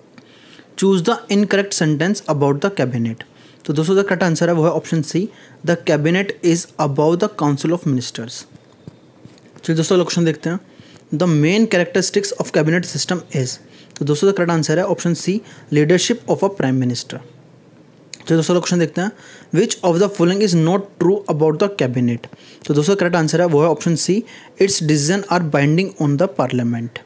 Choose the incorrect sentence about the cabinet. तो दोस्तों द करेक्ट आंसर है वो है option C, the cabinet is about the council of ministers. चलिए दोस्तों क्वेश्चन देखते हैं। The main characteristics of cabinet system is. तो दोस्तों द करेक्ट आंसर है option C, leadership of a prime minister. चलिए दोस्तों क्वेश्चन देखते हैं, which of the following is not true about the cabinet. तो दोस्तों करेक्ट आंसर है वो है option C, its decision are binding on the parliament.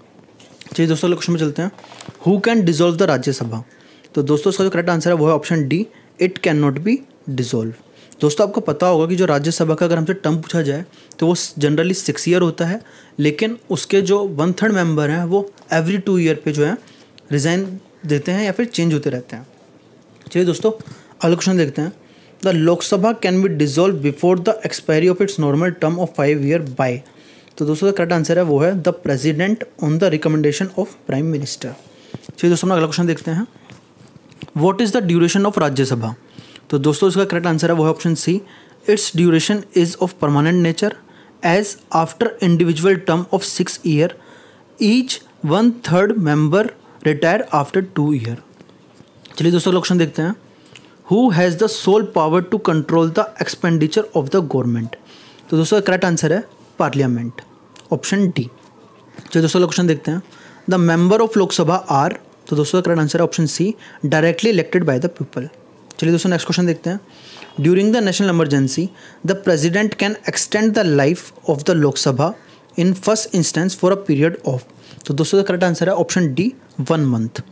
चलिए दोस्तों क्वेश्चन में चलते हैं, who can dissolve the Rajya Sabha. तो दोस्तों इसका जो करेक्ट आंसर है वो है option D, it can not be dissolve. दोस्तों आपको पता होगा कि जो राज्यसभा का अगर हमसे टर्म पूछा जाए तो वो जनरली 6 ईयर होता है, लेकिन उसके जो 1/3 मेंबर हैं वो एवरी 2 ईयर पे जो है रिज़ाइन देते हैं या फिर चेंज होते रहते हैं। चलिए दोस्तों अगला क्वेश्चन देखते हैं, the Lok Sabha can be dissolve before the expiry of its normal term of 5 year by. तो दोस्तों का करेक्ट आंसर है वो है the president on the recommendation of prime minister. चलिए दोस्तों अगला क्वेश्चन देखते हैं, what is the duration of Rajya Sabha. तो दोस्तों इसका करेक्ट आंसर है वो है option C, its duration is of permanent nature as after individual term of 6 year each 1/3 member retire after 2 year. चलिए दोस्तों क्वेश्चन देखते हैं, who has the sole power to control the expenditure of the government. तो दोस्तों करेक्ट आंसर है पार्लियामेंट, ऑप्शन डी। चलिए दोस्तों क्वेश्चन देखते हैं, the member of Lok Sabha are. तो दोस्तों करेक्ट आंसर है option C, directly elected by the people. चलिए दोस्तों नेक्स्ट क्वेश्चन देखते हैं, during the national emergency the president can extend the life of the Lok Sabha in first instance for a period of. तो दोस्तों करेक्ट आंसर है ऑप्शन डी, 1 मंथ।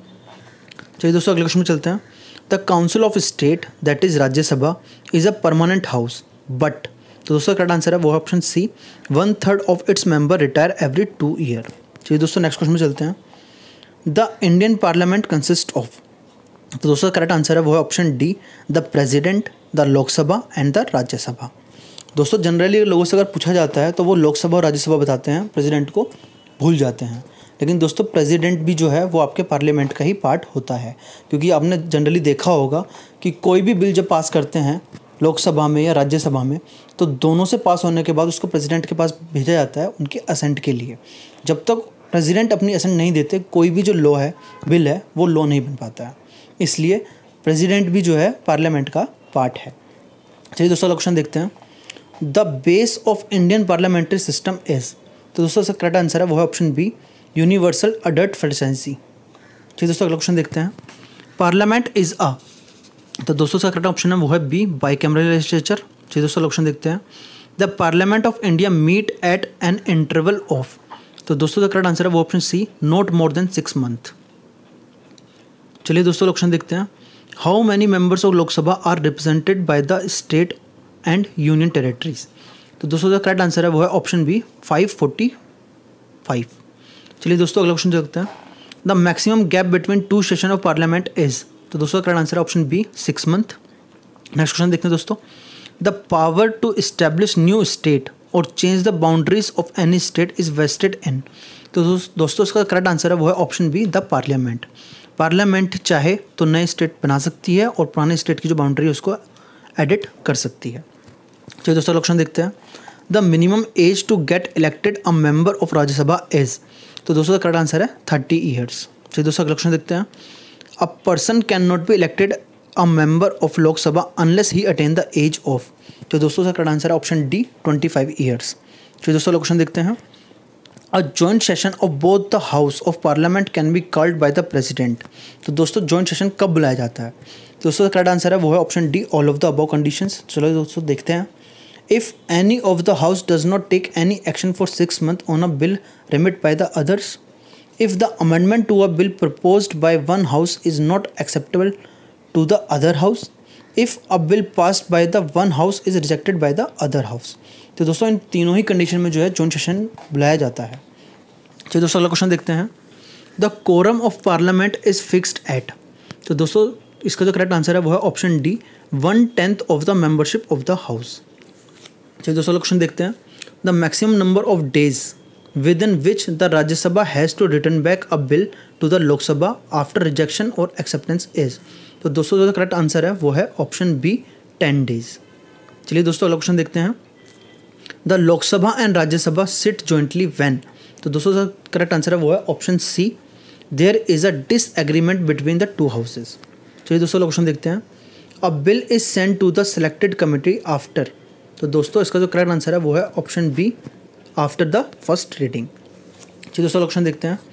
चलिए दोस्तों अगले क्वेश्चन में चलते हैं, the council of state that is Rajya Sabha is a permanent house but. तो दोस्तों करेक्ट आंसर है वो है option C, 1/3 of its member retire every 2 year. चलिए दोस्तों नेक्स्ट क्वेश्चन में चलते हैं, the Indian parliament consist of. तो दोस्तों करेक्ट आंसर है वो है option D, the president, the Lok Sabha and the Rajya Sabha. दोस्तों जनरली लोगों से अगर पूछा जाता है तो वो लोकसभा और राज्यसभा बताते हैं, प्रेसिडेंट को भूल जाते हैं। लेकिन दोस्तों प्रेसिडेंट भी जो है वो आपके पार्लियामेंट का ही पार्ट होता है, क्योंकि आपने जनरली देखा होगा कि कोई भी बिल जब पास करते हैं लोकसभा में या राज्यसभा में तो दोनों से पास होने के बाद उसको प्रेसिडेंट के पास भेजा जाता है उनके असेंट के लिए। जब तक प्रेसिडेंट अपनी असेंट नहीं देते कोई भी जो लॉ है, बिल है, वो लॉ नहीं बन पाता है। इसलिए प्रेसिडेंट भी जो है पार्लियामेंट का पार्ट है। चलिए दोस्तों क्वेश्चन देखते हैं, the base of Indian parliamentary system is. तो दोस्तों इसका करेक्ट आंसर है वो है option B, universal adult presidency. चलिए दोस्तों अगला क्वेश्चन देखते हैं, पार्लियामेंट इज अ। तो दोस्तों इसका करेक्ट ऑप्शन है वो है बी, बाइकैमरल लेजिस्लेचर। चलिए दोस्तों क्वेश्चन देखते हैं, the parliament of India meet at an interval of. तो दोस्तों इसका करेक्ट आंसर है वो option C, not more than 6 month. चलिए दोस्तों क्वेश्चन देखते हैं, how many members of Lok Sabha are represented by the state and union territories. तो दोस्तों करेक्ट आंसर है वो है ऑप्शन बी, 545। चलिए दोस्तों अगला क्वेश्चन देखते हैं, the maximum gap between 2 session of parliament is. तो दोस्तों करेक्ट आंसर है option B, 6 month. Next question देखते हैं दोस्तों, the power to establish new state और change the boundaries of any state is vested in. तो दोस्तों इसका करेक्ट आंसर है वो है option B, the parliament. Parliament चाहे तो नए स्टेट बना सकती है और पुराने स्टेट की जो बाउंड्री है उसको एडिट कर सकती है। चलिए दोस्तों क्वेश्चन देखते हैं, the minimum age to get elected a member of Rajya Sabha is. तो दोस्तों का करेक्ट आंसर है 30 ईयर्स। चलिए दोस्तों अगला क्वेश्चन देखते हैं, a person can not be elected a member of Lok Sabha unless he attain the age of. तो दोस्तों का करेक्ट आंसर है ऑप्शन डी, 25 ईयर्स। चलिए दोस्तों क्वेश्चन देखते हैं, a joint session of both the house of parliament can be called by the president. तो दोस्तों जॉइंट सेशन कब बुलाया जाता है। दोस्तों का करेक्ट आंसर है वो है option D, all of the above conditions. चलो दोस्तों देखते हैं, if any of the house does not take any action for 6 month on a bill remit by the others, if the amendment to a bill proposed by one house is not acceptable to the other house, if a bill passed by the one house is rejected by the other house। तो दोस्तों इन तीनों ही कंडीशन में जो है जॉइंट सेशन बुलाया जाता है। चलिए दोस्तों अगला क्वेश्चन देखते हैं, the quorum of parliament is fixed at. तो दोस्तों इसका जो करेक्ट आंसर है वो है option D, 1/10 of the membership of the house. चलिए दोस्तों अगला क्वेश्चन देखते हैं, the maximum number of days within which the Rajya Sabha has to return back a bill to the Lok Sabha after rejection or acceptance is। तो दोस्तों जो करेक्ट आंसर है वो है ऑप्शन बी, 10 days। चलिए दोस्तों अगला क्वेश्चन देखते हैं, the Lok Sabha and Rajya Sabha sit jointly when. तो दोस्तों जो करेक्ट आंसर है वो है option C, there is a disagreement between the 2 houses. चलिए दोस्तों अगला क्वेश्चन देखते हैं, a bill is send to the selected committee after. तो दोस्तों इसका जो करेक्ट आंसर है वो है option B, after the first reading. चलिए दोस्तों क्वेश्चन देखते हैं,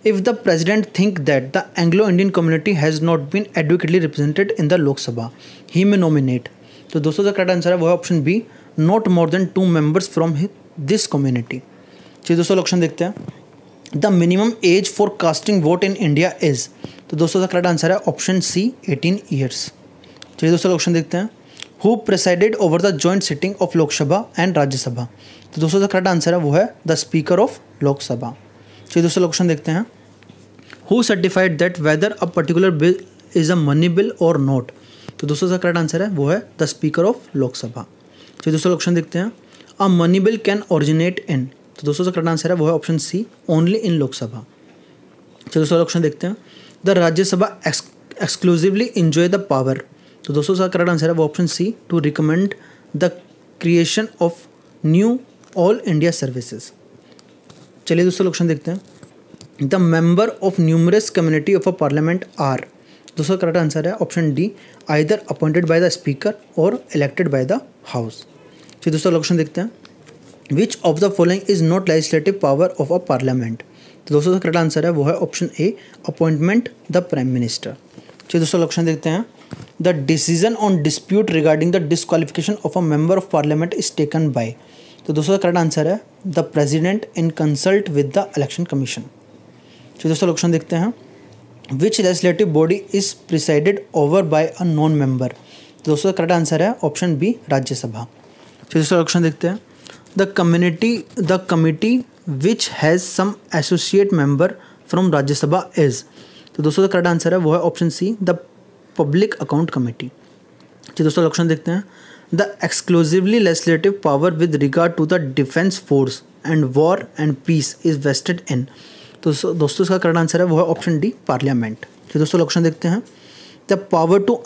if the president think that the Anglo Indian community has not been adequately represented in the Lok Sabha he may nominate. तो दोस्तों का करेक्ट आंसर है वो है option B, not more than 2 members from this community. चलिए दोस्तों ऑप्शन देखते हैं। The minimum age for casting vote in India is. तो दोस्तों का करेक्ट आंसर है ऑप्शन सी 18 ईयर्स। चलिए दोस्तों ऑप्शन देखते हैं। Who presided over the joint sitting of Lok Sabha and Rajya Sabha. तो दोस्तों का करेक्ट आंसर है वो है द स्पीकर ऑफ लोकसभा। चलिए दोस्तों ऑप्शन देखते हैं। Who certified that whether a particular bill is a money bill or not. तो दोस्तों का करेक्ट आंसर है वो है द स्पीकर ऑफ लोकसभा। चलिए दोस्तों ऑप्शन देखते हैं। A money bill can originate in. तो दोस्तों का करेक्ट आंसर है वो है option C, only in Lok Sabha. चलिए दोस्तों ऑप्शन देखते हैं। The Rajya Sabha exclusively enjoy the power. तो दोस्तों का करेक्ट आंसर है वो option C, to recommend the creation of new all India services. चलिए दोस्तों ऑप्शन देखते हैं। The member of numerous community of a parliament are. दोस्तों करेक्ट आंसर है option D, either appointed by the speaker or elected by the house. चलिए दोस्तों ऑप्शन देखते हैं। Which of the following is not legislative power of a parliament. तो दोस्तों का करेक्ट आंसर है वो है option A, appointment the prime minister. चलिए दोस्तों ऑप्शन देखते हैं। The decision on dispute regarding the disqualification of a member of parliament is taken by. तो दोस्तों का करेक्ट आंसर है the president in consult with the election commission. चलिए दोस्तों ऑप्शन देखते हैं। Which legislative body is presided over by a non member. तो दोस्तों का करेक्ट आंसर है ऑप्शन बी, राज्यसभा। चलिए दोस्तों ऑप्शन देखते हैं। The committee which has some associate member from Rajya Sabha is. तो दोस्तों का करेक्ट आंसर है वो है option C, the public account committee. चलिए दोस्तों ऑप्शन देखते हैं। The exclusively legislative power with regard to the defence force and war and peace is vested in. तो दोस्तों इसका करेक्ट आंसर है वो है ऑप्शन डी, पार्लियामेंट। चलिए दोस्तों ऑप्शन देखते हैं। The power to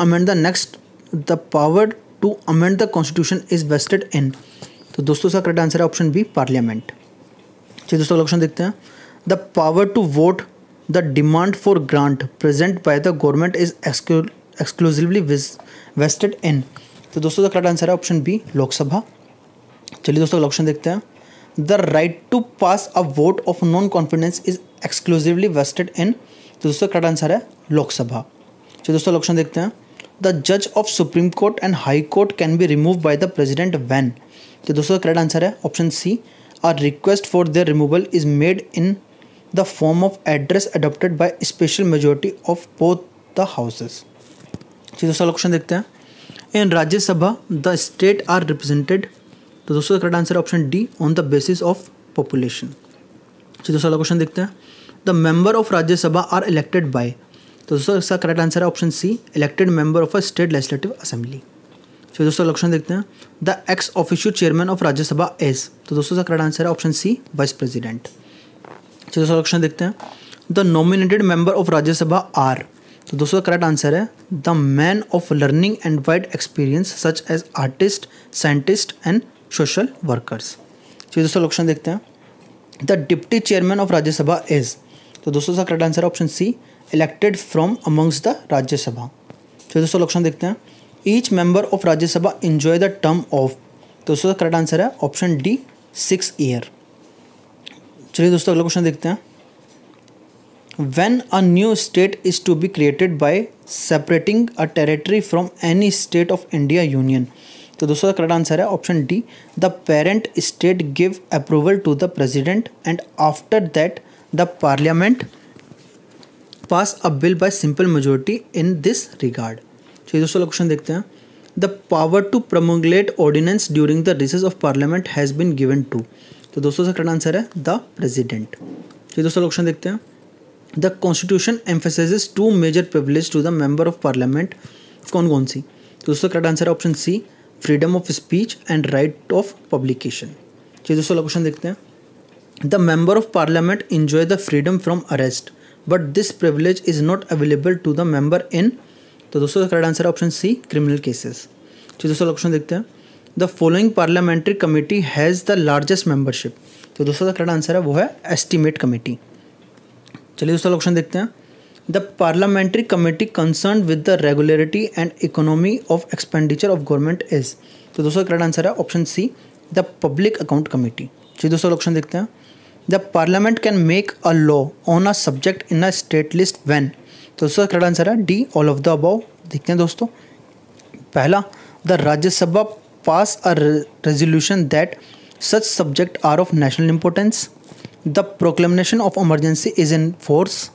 amend the constitution is vested in. तो दोस्तों इसका करेक्ट आंसर है ऑप्शन बी, पार्लियामेंट। चलिए दोस्तों ऑप्शन देखते हैं। The power to vote the demand for grant present by the government is exclusively vested in. तो दोस्तों का करेक्ट आंसर है ऑप्शन बी, लोकसभा। चलिए दोस्तों ऑप्शन देखते हैं। The right to pass a vote of non confidence is exclusively vested in. तो दोस्तों करेक्ट आंसर है लोकसभा। चलिए दोस्तों ऑप्शन देखते हैं। द जज of supreme court and high court can be remove by the president when. तो दोस्तों करेक्ट आंसर है option C, a request for their removal is made in the form of address adopted by special majority of both the houses. चलिए दोस्तों ऑप्शन देखते हैं। In Rajya Sabha the state are represented. तो दोस्तों correct answer option D, on the basis of population. चलिए दोस्तों क्वेश्चन देखते हैं। The member of Rajya Sabha are elected by. तो दोस्तों इसका करेक्ट आंसर है option C, elected member of a state legislative assembly. चलिए दोस्तों क्वेश्चन देखते हैं। The ex officio chairman of Rajya Sabha is. तो दोस्तों इसका करेक्ट आंसर है ऑप्शन सी, वाइस प्रेसिडेंट। चलिए दोस्तों क्वेश्चन देखते हैं। The nominated member of Rajya Sabha are. तो दोस्तों करेक्ट आंसर है the man of learning and wide experience such as artist, scientist and social workers. चलिए दोस्तों क्वेश्चन देखते हैं। The deputy chairman of Rajya Sabha is. तो दोस्तों इसका करेक्ट आंसर है option C, elected from amongst the Rajya Sabha. चलिए दोस्तों क्वेश्चन देखते हैं। Each member of Rajya Sabha enjoy the term of. तो दोस्तों का करेक्ट आंसर है ऑप्शन डी, 6 ईयर। चलिए दोस्तों अगला क्वेश्चन देखते हैं। When a new state is to be created by separating a territory from any state of India Union। तो दोस्तों का करेक्ट आंसर है option D, the parent state give approval to the president and after that the parliament pass a bill by simple majority in this regard. चलिए दोस्तों क्वेश्चन देखते हैं। The power to promulgate ordinance during the recess of parliament has been given to. तो दोस्तों का करेक्ट आंसर है द प्रेसिडेंट। चलिए दोस्तों क्वेश्चन देखते हैं। The constitution emphasises 2 major privilege to the member of parliament. कौन कौन सी? तो दोस्तों करेक्ट आंसर है option C, freedom of speech and right of publication. चलिए दोस्तों क्वेश्चन देखते हैं। The member of parliament enjoy the freedom from arrest but this privilege is not available to the member in. तो दोस्तों करेक्ट आंसर है ऑप्शन सी, क्रिमिनल केसेस। चलिए दोस्तों क्वेश्चन देखते हैं। The following parliamentary committee has the largest membership. तो दोस्तों का करेक्ट आंसर है वो है एस्टीमेट कमेटी। चलिए दोस्तों क्वेश्चन देखते हैं। The parliamentary committee concern with the regularity and economy of expenditure of government is. तो दोस्तों करेक्ट आंसर है option C, the public account committee. चलिए दोस्तों क्वेश्चन देखते हैं। The parliament can make a law on a subject in a state list when. तो उसका करेक्ट आंसर है D, all of the above. देखते हैं दोस्तों, पहला, the Rajya Sabha pass a resolution that such subject are of national importance. The proclamation of emergency is in force.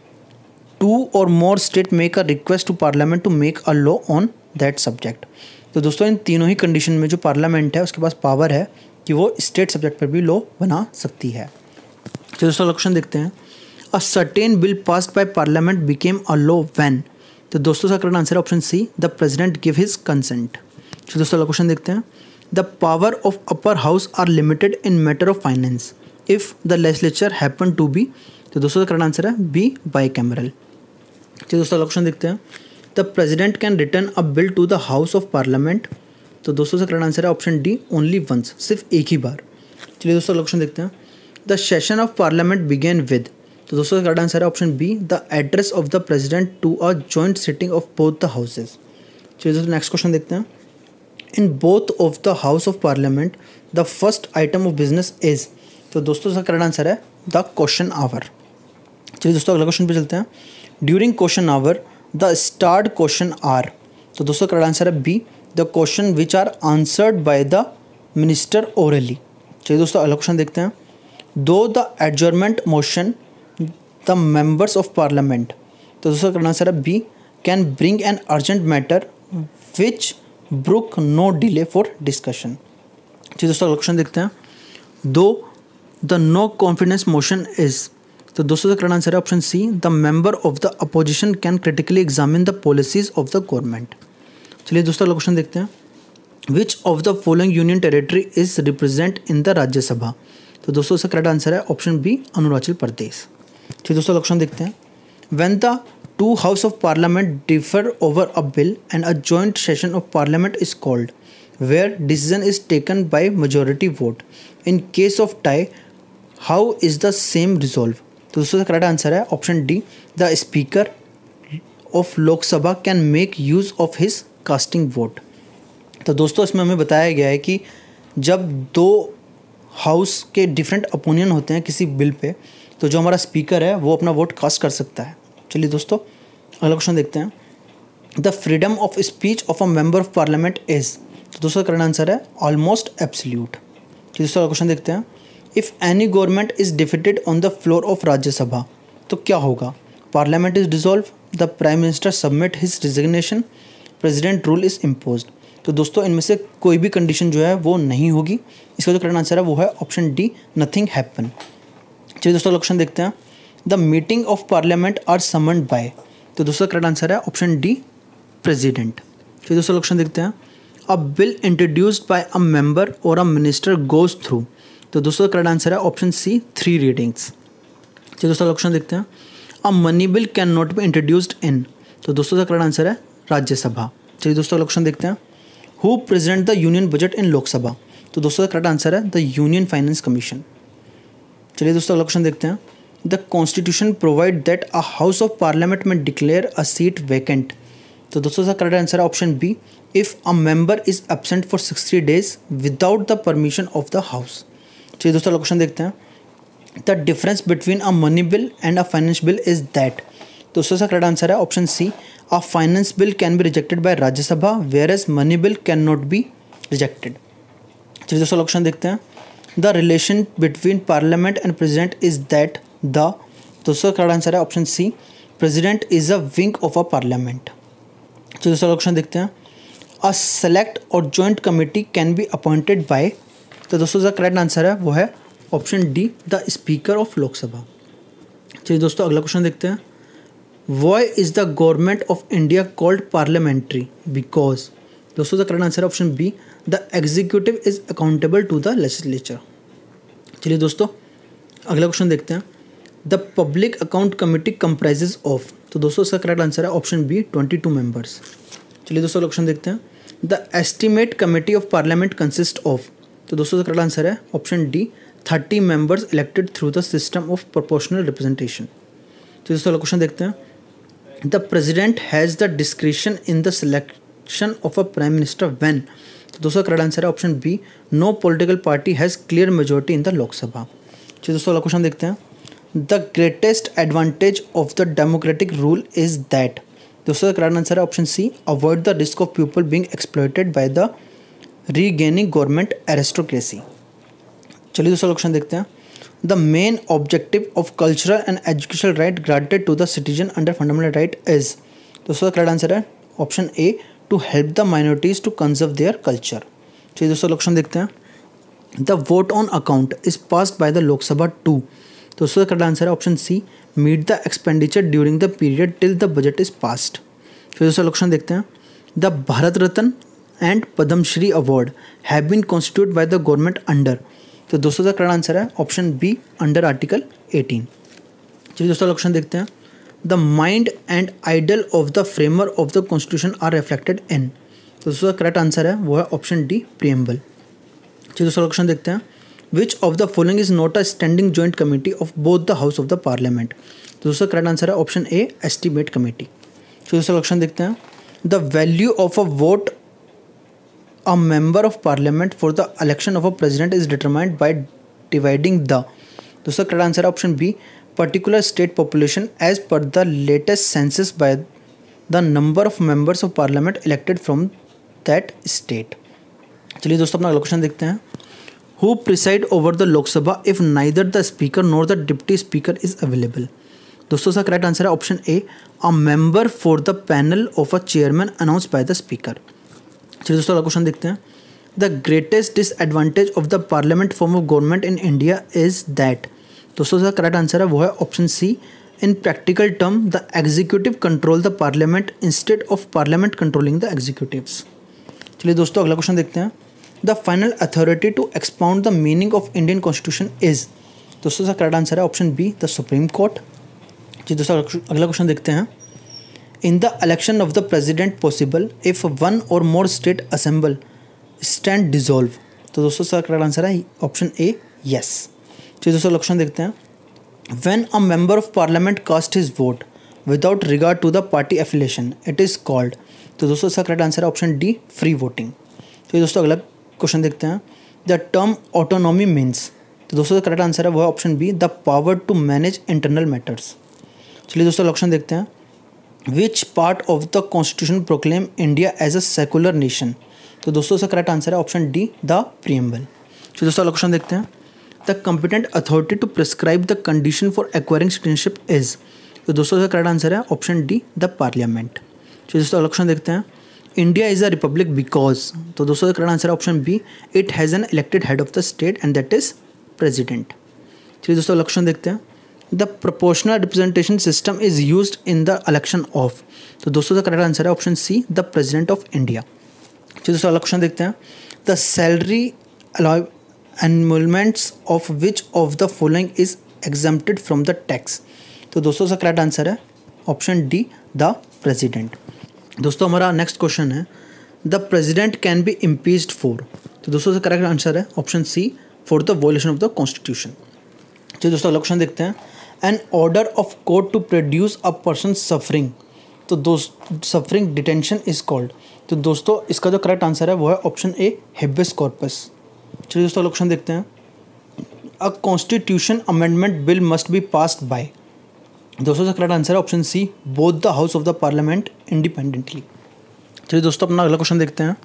Two or more state make a request to parliament to make a law on that subject. तो दोस्तों इन तीनों ही कंडीशन में जो पार्लियामेंट है उसके पास पावर है कि वो स्टेट सब्जेक्ट पर भी लॉ बना सकती है। तो दोस्तों क्वेश्चन देखते हैं, a certain bill passed by parliament became a law when. तो दोस्तों का करेक्ट आंसर है option C, the president give his consent. तो दोस्तों क्वेश्चन देखते हैं, the power of upper house are limited in matter of finance if the legislature happen to be. तो दोस्तों का करेक्ट आंसर है बी, बाई कैमरल। तो दोस्तों क्वेश्चन देखते हैं, the president can return a bill to the house of parliament. तो दोस्तों का करेक्ट आंसर है ऑप्शन डी, ओनली वंस, सिर्फ एक ही बार। चलिए दोस्तों क्वेश्चन देखते हैं, the session of parliament begin with. तो दोस्तों का करेक्ट आंसर है option B, the address of the president to a joint sitting of both the houses. चलिए दोस्तों नेक्स्ट क्वेश्चन देखते हैं, in both of the house of parliament the first item of business is. तो दोस्तों का करेक्ट आंसर है द क्वेश्चन आवर। चलिए दोस्तों अगला क्वेश्चन पे चलते हैं, during question hour the starred question are. तो दोस्तों करेक्ट आंसर है B, the question which are answered by the minister orally. चलिए दोस्तों अगला क्वेश्चन देखते हैं, through the adjournment motion the members of parliament. तो दोस्तों करेक्ट आंसर है B, can bring an urgent matter which brook no delay for discussion. चलिए दोस्तों अगला क्वेश्चन देखते हैं, through the no confidence motion is. तो दोस्तों का करेक्ट आंसर है option C, the member of the opposition can critically examine the policies of the government. चलिए दोस्तों अगला क्वेश्चन देखते हैं, which of the following union territory is represent in the Rajya Sabha. तो दोस्तों इसका करेक्ट आंसर है ऑप्शन बी, अरुणाचल प्रदेश। चलिए दोस्तों क्वेश्चन देखते हैं, when the two house of parliament differ over a bill and a joint session of parliament is called where decision is taken by majority vote. In case of tie how is the same resolve. तो दोस्तों करेक्ट आंसर है option D, the speaker of Lok Sabha can make use of his casting vote. तो दोस्तों इसमें हमें बताया गया है कि जब दो हाउस के डिफरेंट ओपिनियन होते हैं किसी बिल पे, तो जो हमारा स्पीकर है वो अपना वोट कास्ट कर सकता है। चलिए दोस्तों अगला क्वेश्चन देखते हैं, the freedom of speech of a member of parliament is. तो दोस्तों करेक्ट आंसर है ऑलमोस्ट एब्सोल्यूट। चलिए दोस्तों अगला क्वेश्चन देखते हैं, if any government is defeated on the floor of Rajya Sabha तो क्या होगा। Parliament is dissolve, the prime minister submit his resignation, president rule is imposed. तो दोस्तों इनमें से कोई भी कंडीशन जो है वो नहीं होगी। इसका जो करेक्ट आंसर है वो है ऑप्शन डी, नथिंग हैपन। चलिए दोस्तों क्वेश्चन देखते हैं, the meeting of parliament are summoned by. तो दोस्तों करेक्ट आंसर है ऑप्शन डी, प्रेसिडेंट। चलिए दोस्तों क्वेश्चन देखते हैं, a bill introduced by a member or a minister goes through. तो दोस्तों करेक्ट आंसर है ऑप्शन सी, 3 रीडिंग्स। चलिए दोस्तों क्वेश्चन देखते हैं, a money bill can not be introduced in. तो दोस्तों का करेक्ट आंसर है राज्यसभा। चलिए दोस्तों क्वेश्चन देखते हैं, who present the union budget in Lok Sabha. तो दोस्तों का करेक्ट आंसर है द यूनियन फाइनेंस कमीशन। चलिए दोस्तों अगला क्वेश्चन देखते हैं, the constitution provide that a house of parliament may declare a seat vacant. तो दोस्तों का करेक्ट आंसर है option B, if a member is absent for 60 days without the permission of the house. चलिए दोस्तों क्वेश्चन देखते हैं, the difference between a money bill and a finance bill is that. दोस्तों का करेक्ट आंसर है option C, a finance bill can be rejected by Rajya Sabha whereas money bill can not be rejected. चलिए दोस्तों क्वेश्चन देखते हैं, the relation between parliament and president is that the. दोस्तों का करेक्ट आंसर है option C, president is a wing of a parliament. चलिए दोस्तों क्वेश्चन देखते हैं, a select or joint committee can be appointed by. तो दोस्तों का करेक्ट आंसर है वो है option D, the speaker of Lok Sabha. चलिए दोस्तों अगला क्वेश्चन देखते हैं, why is the government of India called parliamentary because. दोस्तों का करेक्ट आंसर है option B, the executive is accountable to the legislature. चलिए दोस्तों अगला क्वेश्चन देखते हैं, the public account committee comprises of. तो दोस्तों इसका करेक्ट आंसर है ऑप्शन बी, 22 मेंबर्स। चलिए दोस्तों क्वेश्चन देखते हैं, the estimate committee of parliament consist of. तो दोस्तों का करेक्ट आंसर है option D, 30 members elected through the system of proportional representation. तो दोस्तों क्वेश्चन देखते हैं, the president has the discretion in the selection of a prime minister when. तो दोस्तों करेक्ट आंसर है option B, no political party has clear majority in the Lok Sabha. चलिए दोस्तों अगला क्वेश्चन देखते हैं। The greatest advantage of the democratic rule is that. दोस्तों करेक्ट आंसर है option C, avoid the risk of people being exploited by the regaining government aristocracy. चलिए दोस्तों क्वेश्चन देखते हैं। The main objective of cultural and educational right granted to the citizen under fundamental right is. दोस्तों करेक्ट आंसर है option A, to help the minorities to conserve their culture. चलिए दोस्तों क्वेश्चन देखते हैं। The vote on account is passed by the Lok Sabha to. दोस्तों करेक्ट आंसर है option C, meet the expenditure during the period till the budget is passed. चलिए दोस्तों क्वेश्चन देखते हैं। The Bharat Ratna and Padma Shri award have been constitute by the government under. तो दोस्तों का करेक्ट आंसर है ऑप्शन बी, अंडर आर्टिकल 18। चलिए दोस्तों क्वेश्चन देखते हैं। The mind and ideal of the framer of the constitution are reflected in. तो दोस्तों का करेक्ट आंसर है वो है ऑप्शन डी, प्रीएम्बल। चलिए दोस्तों क्वेश्चन देखते हैं। Which of the following is not a standing joint committee of both the house of the parliament. तो दोस्तों करेक्ट आंसर है ऑप्शन ए, एस्टीमेट कमेटी। चलिए दोस्तों क्वेश्चन देखते हैं। The value of a vote a member of parliament for the election of a president is determined by dividing the। दोस्तों करेक्ट आंसर है option B, particular state population as per the latest census by the number of members of parliament elected from that state। चलिए दोस्तों अपना अगला क्वेश्चन देखते हैं। Who preside over the Lok Sabha if neither the speaker nor the deputy speaker is available। दोस्तों का करेक्ट आंसर है option A, a member for the panel of a chairman announced by the speaker। चलिए दोस्तों अगला क्वेश्चन देखते हैं। The greatest disadvantage of the parliament form of government in India is that. दोस्तों का करेक्ट आंसर है वो है option C, in practical term the executive control the parliament instead of parliament controlling the executives. चलिए दोस्तों अगला क्वेश्चन देखते हैं। The final authority to expound the meaning of Indian constitution is. दोस्तों का करेक्ट आंसर है option B, the supreme court. चलिए दोस्तों अगला क्वेश्चन देखते हैं। In the election of the president possible if one or more state assemble stand dissolve। तो दोस्तों इसका करेक्ट आंसर है ऑप्शन ए, यस। चलिए दोस्तों क्वेश्चन देखते हैं। When a member of parliament cast his vote without regard to the party affiliation it is called। तो दोस्तों इसका करेक्ट आंसर है ऑप्शन डी, फ्री वोटिंग। चलिए दोस्तों अगला क्वेश्चन देखते हैं। The term autonomy means. तो दोस्तों करेक्ट आंसर है वो है option B, the power to manage internal matters. चलिए दोस्तों क्वेश्चन देखते हैं। Which part of the constitution proclaim India as a secular nation. तो दोस्तों इसका करेक्ट आंसर है ऑप्शन डी, द प्रीएम्बल। तो दोस्तों अगला क्वेश्चन देखते हैं। The competent authority to prescribe the condition for acquiring citizenship is. तो दोस्तों इसका करेक्ट आंसर है ऑप्शन डी, द पार्लियामेंट। तो दोस्तों अगला क्वेश्चन देखते हैं। India is a republic because. तो दोस्तों इसका करेक्ट आंसर है option B, it has an elected head of the state and that is president. चलिए दोस्तों अगला क्वेश्चन देखते हैं। The proportional representation system is used in the election of. तो दोस्तों का करेक्ट आंसर है option C, the president of India. चलिए दोस्तों अगला क्वेश्चन देखते हैं। The salary enrolments of which of the following is exempted from the tax. तो दोस्तों का करेक्ट आंसर है ऑप्शन डी, द प्रेसिडेंट। दोस्तों हमारा नेक्स्ट क्वेश्चन है। The president can be impeached for. तो दोस्तों का करेक्ट आंसर है option C, for the violation of the constitution. चलिए दोस्तों अगला क्वेश्चन देखते हैं। An order of court to produce a person suffering. तो सफरिंग डिटेंशन इज कॉल्ड। तो दोस्तों इसका जो करेक्ट आंसर है वो है ऑप्शन ए, हेबियस कॉर्पस। चलिए दोस्तों क्वेश्चन देखते हैं। A constitution amendment bill must be passed by. दोस्तों का करेक्ट आंसर है option C, both the house of the parliament independently. चलिए दोस्तों अपना अगला क्वेश्चन देखते हैं।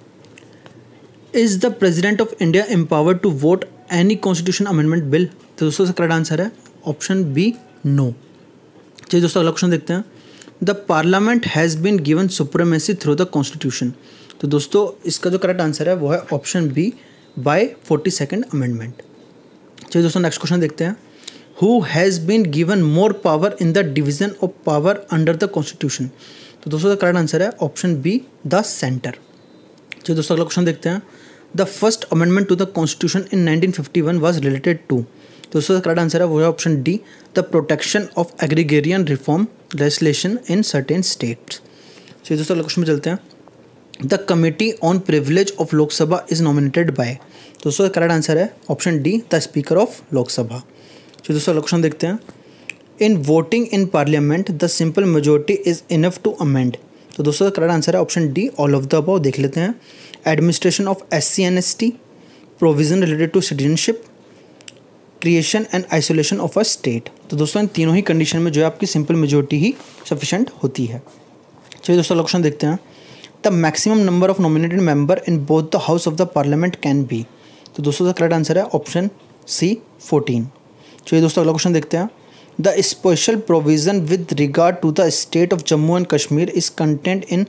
Is the president of India empowered to vote any constitution amendment bill. तो दोस्तों का करेक्ट आंसर है ऑप्शन बी, नो। चलिए दोस्तों अगला क्वेश्चन देखते हैं। The parliament has been given supremacy through the constitution. तो दोस्तों इसका जो करेक्ट आंसर है वो है option B, bye 42nd amendment. चलिए दोस्तों नेक्स्ट क्वेश्चन देखते हैं। Who has been given more power in the division of power under the constitution. तो दोस्तों का करेक्ट आंसर है ऑप्शन बी, द सेंटर। चलिए दोस्तों अगला क्वेश्चन देखते हैं। The first amendment to the constitution in 1951 was related to. तो उसका करेक्ट आंसर है वो है option D, the protection of agrarian reform legislation in certain states. चलिए दोस्तों अगला क्वेश्चन में चलते हैं। The committee on privilege of Lok Sabha is nominated by. तो उसका करेक्ट आंसर है option D, the speaker of Lok Sabha. चलिए दोस्तों अगला क्वेश्चन देखते हैं। In voting in parliament the simple majority is enough to amend. तो दोस्तों का करेक्ट आंसर है option D, all of the above. देख लेते हैं। Administration of SC and ST, provision related to citizenship, creation and isolation of a state. तो दोस्तों इन तीनों ही कंडीशन में जो है आपकी सिंपल मेजोरिटी ही सफिशेंट होती है। चलिए दोस्तों क्वेश्चन देखते हैं। The maximum number of nominated member in both the house of the parliament can be. तो दोस्तों का करेक्ट आंसर है ऑप्शन सी 14। चलिए दोस्तों अगला क्वेश्चन देखते हैं। The special provision with regard to the state of Jammu and Kashmir is content in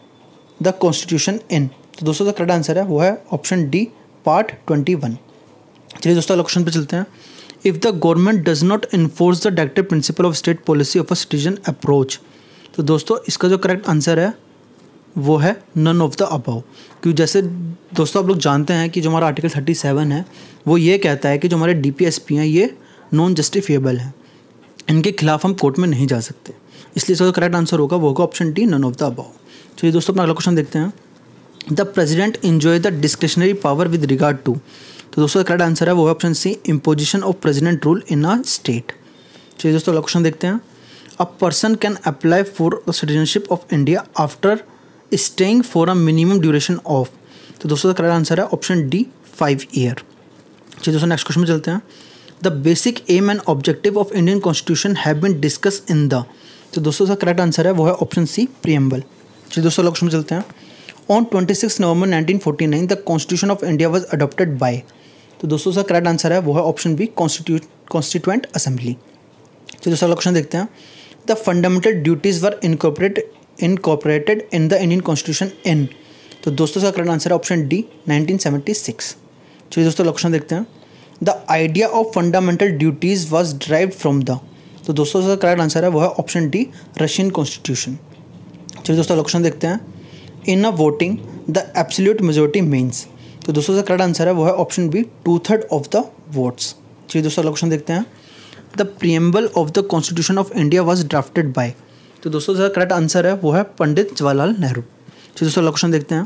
the constitution in. तो दोस्तों का करेक्ट आंसर है वो है ऑप्शन डी पार्ट 21। चलिए दोस्तों अगला क्वेश्चन पे चलते हैं। If the government does not enforce the directive principle of state policy of a citizen approach. तो दोस्तों इसका जो करेक्ट आंसर है वो है नन ऑफ द अबव। क्योंकि जैसे दोस्तों आप लोग जानते हैं कि जो हमारा आर्टिकल 37 है वो ये कहता है कि जो हमारे DPSP हैं ये नॉन जस्टिफिएबल हैं, इनके खिलाफ हम कोर्ट में नहीं जा सकते। इसलिए इसका जो करेक्ट आंसर होगा वो होगा option D none of the above. चलिए दोस्तों अपना अगला क्वेश्चन देखते हैं। The president enjoy the discretionary power with regard to. तो दोस्तों करेक्ट आंसर है वो है option C imposition of president rule in a state. चलिए दोस्तों अगला क्वेश्चन देखते हैं। A person can apply for the citizenship of India after staying for a minimum duration of. तो दोस्तों करेक्ट आंसर है ऑप्शन डी 5 ईयर। चलिए दोस्तों नेक्स्ट क्वेश्चन में चलते हैं। The basic aim and objective of Indian constitution have been discuss in the. तो दोस्तों का करेक्ट आंसर है वो है ऑप्शन सी प्रीएम्बल। चलिए दोस्तों अगला क्वेश्चन में चलते हैं। On 26 November 1949 the constitution of India was adopted by. तो दोस्तों का करेक्ट आंसर है वो है ऑप्शन बी कॉन्स्टिट्यूएंट असेंबली। चलिए दोस्तों अगला क्वेश्चन देखते हैं। The fundamental duties were incorporated in the Indian constitution in. तो दोस्तों का करेक्ट आंसर है ऑप्शन डी 1976। चलिए दोस्तों अगला क्वेश्चन देखते हैं। The idea of fundamental duties was derived from the. तो दोस्तों का करेक्ट आंसर है वो है ऑप्शन डी रशियन कॉन्स्टिट्यूशन। चलिए दोस्तों अगला क्वेश्चन देखते हैं। In a voting the absolute majority means. तो दोस्तों का करेक्ट आंसर है वो है option B 2/3 of the votes. चलिए दोस्तों अगला क्वेश्चन देखते हैं। The preamble of the constitution of India was drafted by. तो दोस्तों का करेक्ट आंसर है वो है पंडित जवाहरलाल नेहरू। चलिए दोस्तों अगला क्वेश्चन देखते हैं।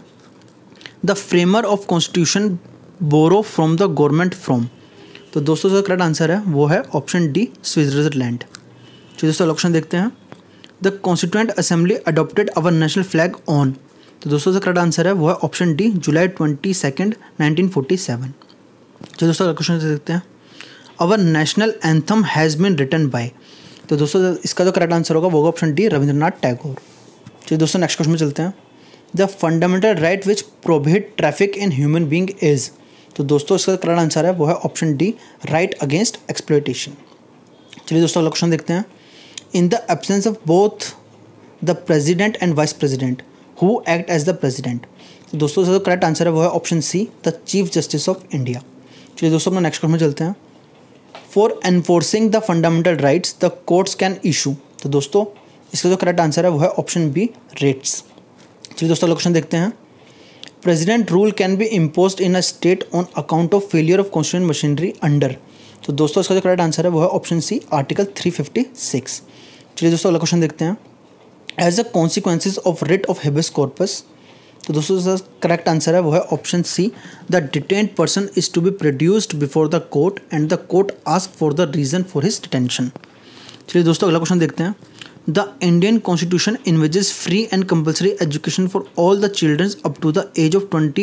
The framer of constitution borrow from the government from. तो दोस्तों का करेक्ट आंसर है वो है ऑप्शन डी स्विट्जरलैंड। चलिए दोस्तों अगला क्वेश्चन देखते हैं। The constituent assembly adopted our national flag on. तो दोस्तों का करेक्ट आंसर है वो है ऑप्शन डी जुलाई 22, 1947। चलिए दोस्तों अगला क्वेश्चन देखते हैं। Our national anthem has been written by. तो दोस्तों इसका जो करेक्ट आंसर होगा वो होगा ऑप्शन डी रविंद्रनाथ टैगोर। चलिए दोस्तों नेक्स्ट क्वेश्चन में चलते हैं। The fundamental right which prohibit traffic in human being is. तो दोस्तों इसका करेक्ट आंसर है वो है option D right against exploitation. चलिए दोस्तों अगला क्वेश्चन देखते हैं। In the absence of both the president and vice president who act as the president. तो दोस्तों इसका करेक्ट आंसर है वो है option C the chief justice of India. चलिए दोस्तों अपना नेक्स्ट क्वेश्चन में चलते हैं। For enforcing the fundamental rights the courts can issue. तो दोस्तों इसका जो करेक्ट आंसर है वो है ऑप्शन बी रेट्स। चलिए दोस्तों क्वेश्चन देखते हैं। President rule can be imposed in a state on account of failure of constitution machinery under. तो दोस्तों इसका जो करेक्ट आंसर है वो है ऑप्शन सी आर्टिकल 356। चलिए दोस्तों अगला क्वेश्चन देखते हैं। As a consequences of writ of habeas corpus. तो दोस्तों इसका करेक्ट आंसर है वो है option C the detained person is to be produced before the court and the court ask for the reason for his detention. चलिए दोस्तों अगला क्वेश्चन देखते हैं। The Indian constitution envisages free and compulsory education for all the childrens up to the age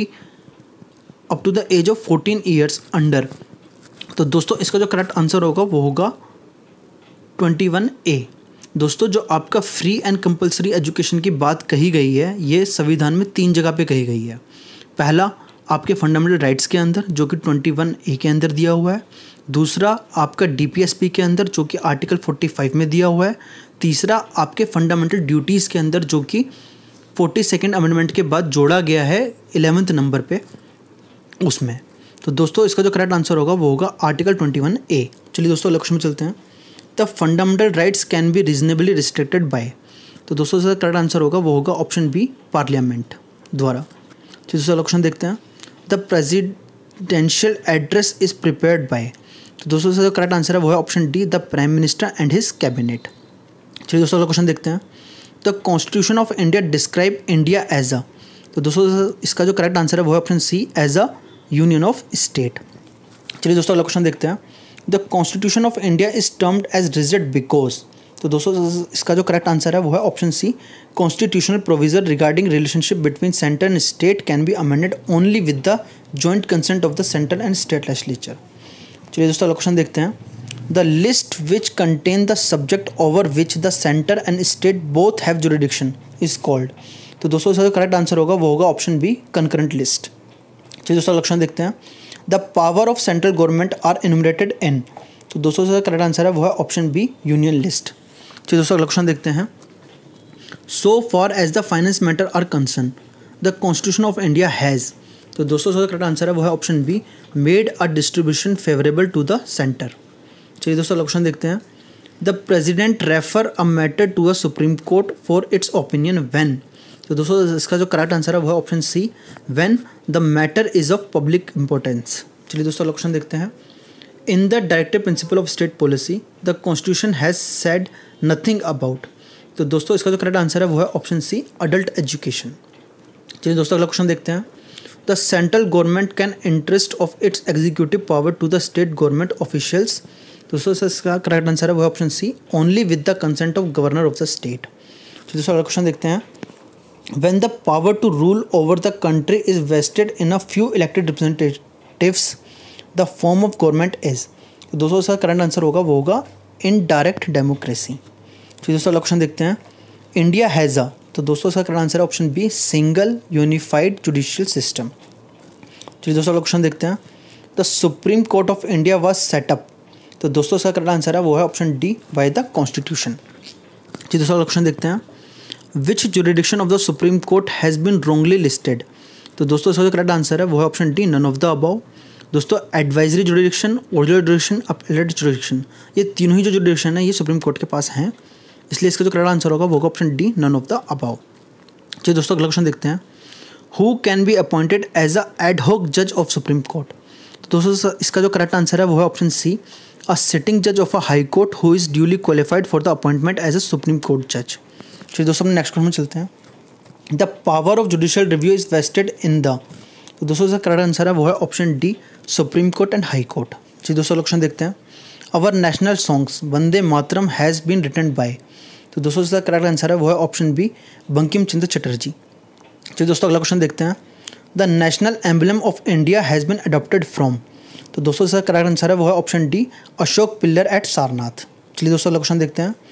of 14 years under. तो दोस्तों इसका जो करेक्ट आंसर होगा वो होगा 21A। दोस्तों जो आपका फ्री एंड कंपल्सरी एजुकेशन की बात कही गई है ये संविधान में 3 जगह पे कही गई है। पहला आपके फंडामेंटल राइट्स के अंदर जो कि 21A के अंदर दिया हुआ है। दूसरा आपका DPSP के अंदर जो कि आर्टिकल 45 में दिया हुआ है। तीसरा आपके फंडामेंटल ड्यूटीज़ के अंदर जो कि 42nd अमेंडमेंट के बाद जोड़ा गया है 11th नंबर पे उसमें। तो दोस्तों इसका जो करेक्ट आंसर होगा वो होगा आर्टिकल 21A। चलिए दोस्तों लक्ष्य में चलते हैं। The fundamental rights can be reasonably restricted by. तो दोस्तों इसका करेक्ट आंसर होगा वो होगा ऑप्शन बी पार्लियामेंट द्वारा। चलिए दोस्तों ऑप्शन देखते हैं। The presidential address is prepared by. तो दोस्तों इसका करेक्ट आंसर है वो है option D the prime minister and his cabinet. चलिए दोस्तों अगला क्वेश्चन देखते हैं। The constitution of India describe India as a. तो दोस्तों इसका जो करेक्ट आंसर है वो है option C as a union of state. चलिए दोस्तों अगला क्वेश्चन देखते हैं। The constitution of India is termed as rigid because. तो दोस्तों इसका जो करेक्ट आंसर है वो है option C constitutional provision regarding relationship between centre and state can be amended only with the joint consent of the central and state legislature. चलिए दोस्तों अगला क्वेश्चन देखते हैं। The list which contain the subject over which the centre and state both have jurisdiction is called. तो दोस्तों इसका जो करेक्ट आंसर होगा वो होगा ऑप्शन बी, कंकरेंट लिस्ट। चलिए दोस्तों अगला क्वेश्चन देखते हैं। The power of central government are enumerated in. तो दोस्तों इसका करेक्ट आंसर है वो है ऑप्शन बी, यूनियन लिस्ट। चलिए दोस्तों अगला क्वेश्चन देखते हैं। So far as the finance matter are concern the constitution of India has. तो दोस्तों इसका करेक्ट आंसर है वो है option B, made a distribution favourable to the centre. चलिए दोस्तों अगला क्वेश्चन देखते हैं। The president refer a matter to a supreme court for its opinion when. तो दोस्तों इसका जो करेक्ट आंसर है वो है option C, when the matter is of public importance. चलिए दोस्तों अगला क्वेश्चन देखते हैं। In the directive principle of state policy the constitution has said nothing about. तो दोस्तों इसका जो करेक्ट आंसर है वो है ऑप्शन सी, अडल्ट एजुकेशन। चलिए दोस्तों अगला क्वेश्चन देखते हैं। The central government can entrust of its executive power to the state government officials. दोस्तों इसका करेक्ट आंसर है वो है option C, only with the consent of governor of the state. चलिए दोस्तों अगला क्वेश्चन देखते हैं। When the power to rule over the country is vested in a few elected representatives, the form of government is। तो दोस्तों इसका करंट आंसर होगा वो होगा इनडायरेक्ट डेमोक्रेसी। फिर दोस्तों क्वेश्चन देखते हैं। India has a. तो दोस्तों इसका करंट आंसर है option B, single unified judicial system. चलिए दोस्तों क्वेश्चन देखते हैं। The supreme court of India was set up. तो दोस्तों इसका करंट आंसर है वो है option D, by the constitution. चलिए दोस्तों क्वेश्चन देखते हैं। Which jurisdiction of the supreme court has been wrongly listed. तो दोस्तों इसका जो करेक्ट आंसर है वो है option D, none of the above. दोस्तों advisory jurisdiction, original jurisdiction, appellate jurisdiction, ये तीनों ही जो जुरिडिक्शन है ये सुप्रीम कोर्ट के पास हैं, इसलिए इसका जो करेक्ट आंसर होगा वो होगा option D, none of the above. चलिए दोस्तों अगला क्वेश्चन देखते हैं। Who can be appointed as a ad hoc जज ऑफ सुप्रीम कोर्ट। तो दोस्तों इसका जो करेक्ट आंसर है वो है ऑप्शन सी, अ सिटिंग जज of a high court who is duly qualified for the appointment as a supreme court जज। चलिए दोस्तों हम नेक्स्ट क्वेश्चन में चलते हैं। The power of judicial review is vested in the. तो दोस्तों इसका करेक्ट आंसर है वो है option D, supreme court and high court. चलिए दोस्तों क्वेश्चन देखते हैं। Our national songs Vande Mataram has been written by. तो दोस्तों इसका करेक्ट आंसर है वो है ऑप्शन बी, बंकिम चंद्र चटर्जी। चलिए दोस्तों अगला क्वेश्चन देखते हैं। The national emblem of India has been adopted from. तो दोस्तों इसका करेक्ट आंसर है वो है option D, Ashok pillar at Sarnath. चलिए दोस्तों अगला क्वेश्चन देखते हैं।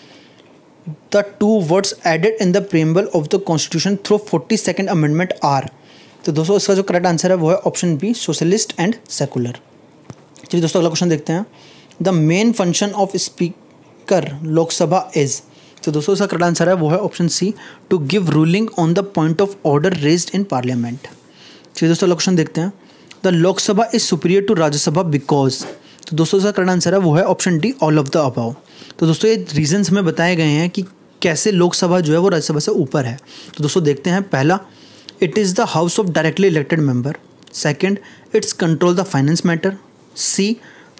The two words added in the preamble of the Constitution through 42nd Amendment are। तो दोस्तों इसका जो करेक्ट आंसर है वो है option B, socialist and secular. चलिए दोस्तों अगला क्वेश्चन देखते हैं। The main function of speaker Lok Sabha is. तो दोस्तों इसका करेक्ट आंसर है वो है option C, to give ruling on the point of order raised in parliament. चलिए दोस्तों अगला क्वेश्चन देखते हैं। The Lok Sabha is superior to Rajya Sabha because. तो दोस्तों इसका करेक्ट आंसर है वो है option D, all of the above. तो दोस्तों ये रीजंस हमें बताए गए हैं कि कैसे लोकसभा जो है वो राज्यसभा से ऊपर है। तो दोस्तों देखते हैं। पहला, it is the house of directly elected member. Second, its control the finance matter. C,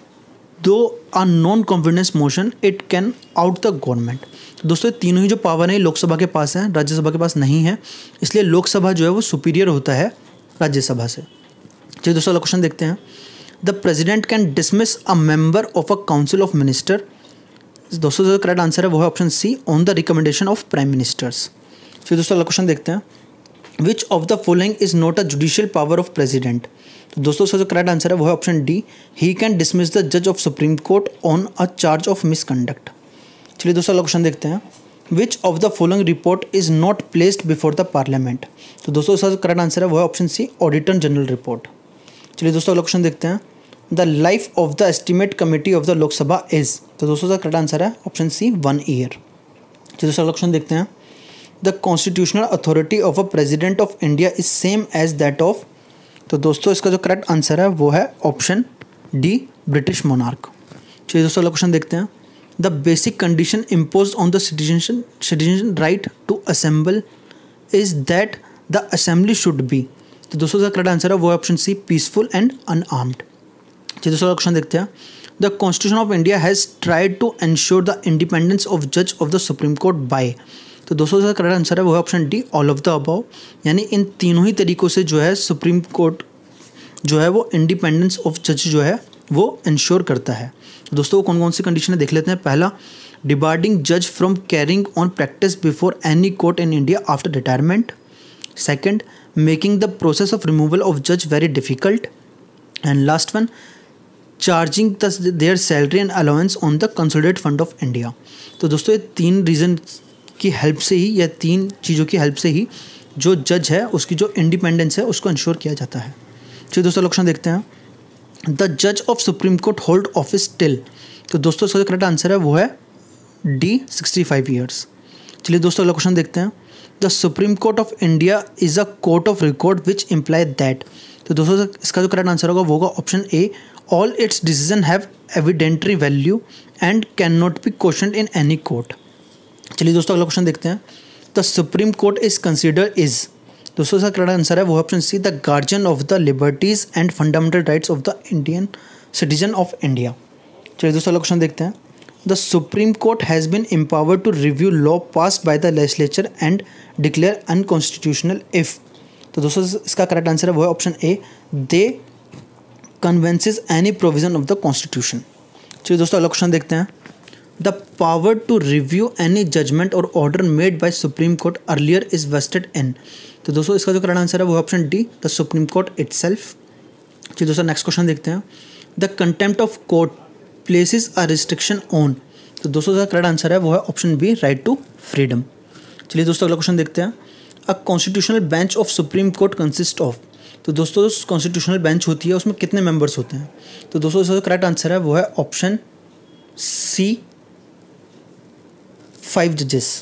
through a non confidence motion it can out the government. तो दोस्तों तीनों ही जो पावर है लोकसभा के पास है, राज्यसभा के पास नहीं है, इसलिए लोकसभा जो है वो सुपीरियर होता है राज्यसभा से। चलिए दोस्तों अगला क्वेश्चन देखते हैं। The president can dismiss a member of a council of minister. दोस्तों जो करेक्ट आंसर है वो है option C, on the recommendation of prime ministers. फिर दोस्तों अगला क्वेश्चन देखते हैं। Which of the following is not a judicial power of president. तो दोस्तों जो करेक्ट आंसर है वो है option D, he can dismiss the जज of supreme court on a charge of misconduct. चलिए दोस्तों अगला क्वेश्चन देखते हैं। Which of the following report is not placed before the parliament. तो दोस्तों जो करेक्ट आंसर है वो है option C, auditor general report. चलिए दोस्तों अगला क्वेश्चन देखते हैं। The life of the estimate committee of the Lok Sabha is. तो दोस्तों का करेक्ट आंसर है ऑप्शन सी, 1 ईयर। चलिए दोस्तों अगला क्वेश्चन देखते हैं। The constitutional authority of a president of India is same as that of. तो दोस्तों इसका जो करेक्ट आंसर है वो है ऑप्शन डी, ब्रिटिश मोनार्क। चलिए दोस्तों अगला क्वेश्चन देखते हैं। The basic condition impose on the citizen right to assemble is that the assembly should be. तो दोस्तों का करेक्ट आंसर है वो है option C, peaceful and unarmed. चलिए दोस्तों क्वेश्चन देखते हैं। The constitution of India has tried to ensure the independence of जज of the supreme Court by. तो दोस्तों का करेक्ट आंसर है वो है option D, all of the above. यानी इन तीनों ही तरीक़ों से जो है सुप्रीम कोर्ट जो है वो इंडिपेंडेंस ऑफ जज जो है वो इंश्योर करता है। तो दोस्तों कौन कौन सी कंडीशन है देख लेते हैं। पहला, डिबार्डिंग जज from carrying on practice before any court in India after retirement. Second, making the process of removal of जज very difficult. And last one, charging their salary and allowance on the consolidated fund of India. तो दोस्तों ये 3 रीज़न की हेल्प से ही या 3 चीज़ों की हेल्प से ही जो जज है उसकी जो इंडिपेंडेंस है उसको इंश्योर किया जाता है। चलिए दोस्तों क्वेश्चन देखते हैं। द जज of supreme Court hold office till. तो दोस्तों इसका जो करेक्ट आंसर है वो है डी 65 ईयर्स। चलिए दोस्तों अगला क्वेश्चन देखते हैं। The supreme court of India is a court of record which imply that. तो दोस्तों इसका जो करेक्ट आंसर होगा वो होगा option A, all its decision have evidentiary value and can not be questioned in any court. चलिए दोस्तों अगला क्वेश्चन देखते हैं। The supreme Court is consider is. दोस्तों इसका करेक्ट आंसर है वो है option C, the guardian of the liberties and fundamental rights of the Indian citizen of India. चलिए दोस्तों अगला क्वेश्चन देखते हैं। The supreme court has been empowered to review law passed by the legislature and declare unconstitutional if. तो दोस्तों इसका करेक्ट आंसर है वो है option A, they contravenes any provision of the constitution. चलिए दोस्तों अगला क्वेश्चन देखते हैं। The power to review any judgment और order made by Supreme Court earlier is vested in. तो दोस्तों इसका जो करेक्ट आंसर है वो है option D, the supreme Court itself. चलिए दोस्तों नेक्स्ट क्वेश्चन देखते हैं। The contempt of court places a restriction on. तो दोस्तों इसका करेक्ट आंसर है वो है option B, right to freedom. चलिए दोस्तों अगला क्वेश्चन देखते हैं। A constitutional bench of supreme Court consist of. तो दोस्तों कॉन्स्टिट्यूशनल बेंच होती है उसमें कितने मेंबर्स होते हैं। तो दोस्तों इसका जो करेक्ट आंसर है वो है ऑप्शन सी, 7